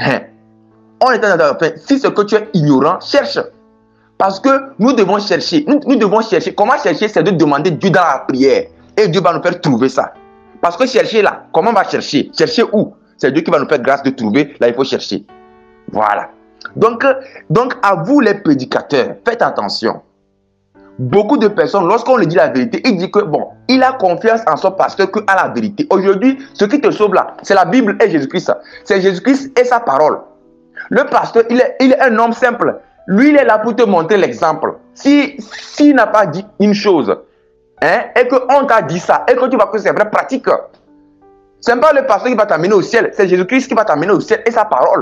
On est dans l'état de la fin. Si ce que tu es ignorant, cherche. Parce que nous devons chercher. Nous devons chercher. Comment chercher? C'est de demander Dieu dans la prière. Et Dieu va nous faire trouver ça. Parce que chercher là, comment on va chercher? Chercher où? C'est Dieu qui va nous faire grâce de trouver. Là, il faut chercher. Voilà. Donc à vous les prédicateurs, faites attention. Beaucoup de personnes, lorsqu'on lui dit la vérité, ils disent que bon, il a confiance en son pasteur qu'à la vérité. Aujourd'hui, ce qui te sauve là, c'est la Bible et Jésus-Christ. C'est Jésus-Christ et sa parole. Le pasteur, il est un homme simple. Lui, il est là pour te montrer l'exemple. S'il n'a pas dit une chose, et qu'on t'a dit ça, et que tu vois que c'est vrai, pratique. Ce n'est pas le pasteur qui va t'amener au ciel, c'est Jésus-Christ qui va t'amener au ciel et sa parole.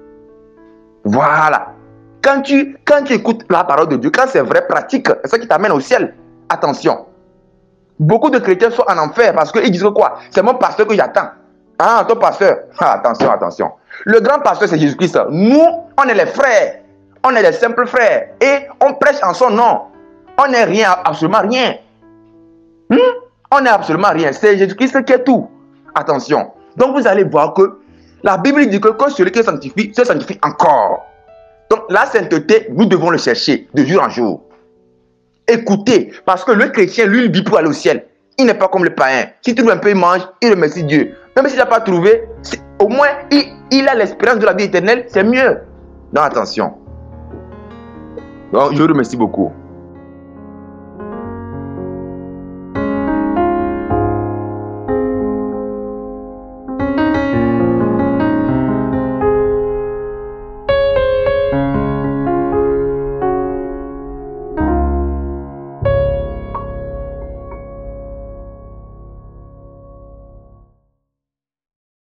Voilà. Quand tu écoutes la parole de Dieu, quand c'est vrai, pratique, c'est ça qui t'amène au ciel. Attention. Beaucoup de chrétiens sont en enfer parce qu'ils disent que quoi? C'est mon pasteur que j'attends. Ah, ton pasteur. Ah, attention, attention. Le grand pasteur, c'est Jésus-Christ. Nous, on est les frères. On est les simples frères. Et on prêche en son nom. On n'est rien, absolument rien. On n'est absolument rien. C'est Jésus-Christ qui est tout. Attention. Donc, vous allez voir que la Bible dit que celui qui sanctifie, se sanctifie encore. Donc, la sainteté, nous devons le chercher de jour en jour. Écoutez, parce que le chrétien, lui, il vit pour aller au ciel. Il n'est pas comme le païen. Si trouve un peu, il mange, il remercie Dieu. Même s'il n'a pas trouvé, au moins, il a l'espérance de la vie éternelle, c'est mieux. Donc, attention. Donc, je vous remercie beaucoup.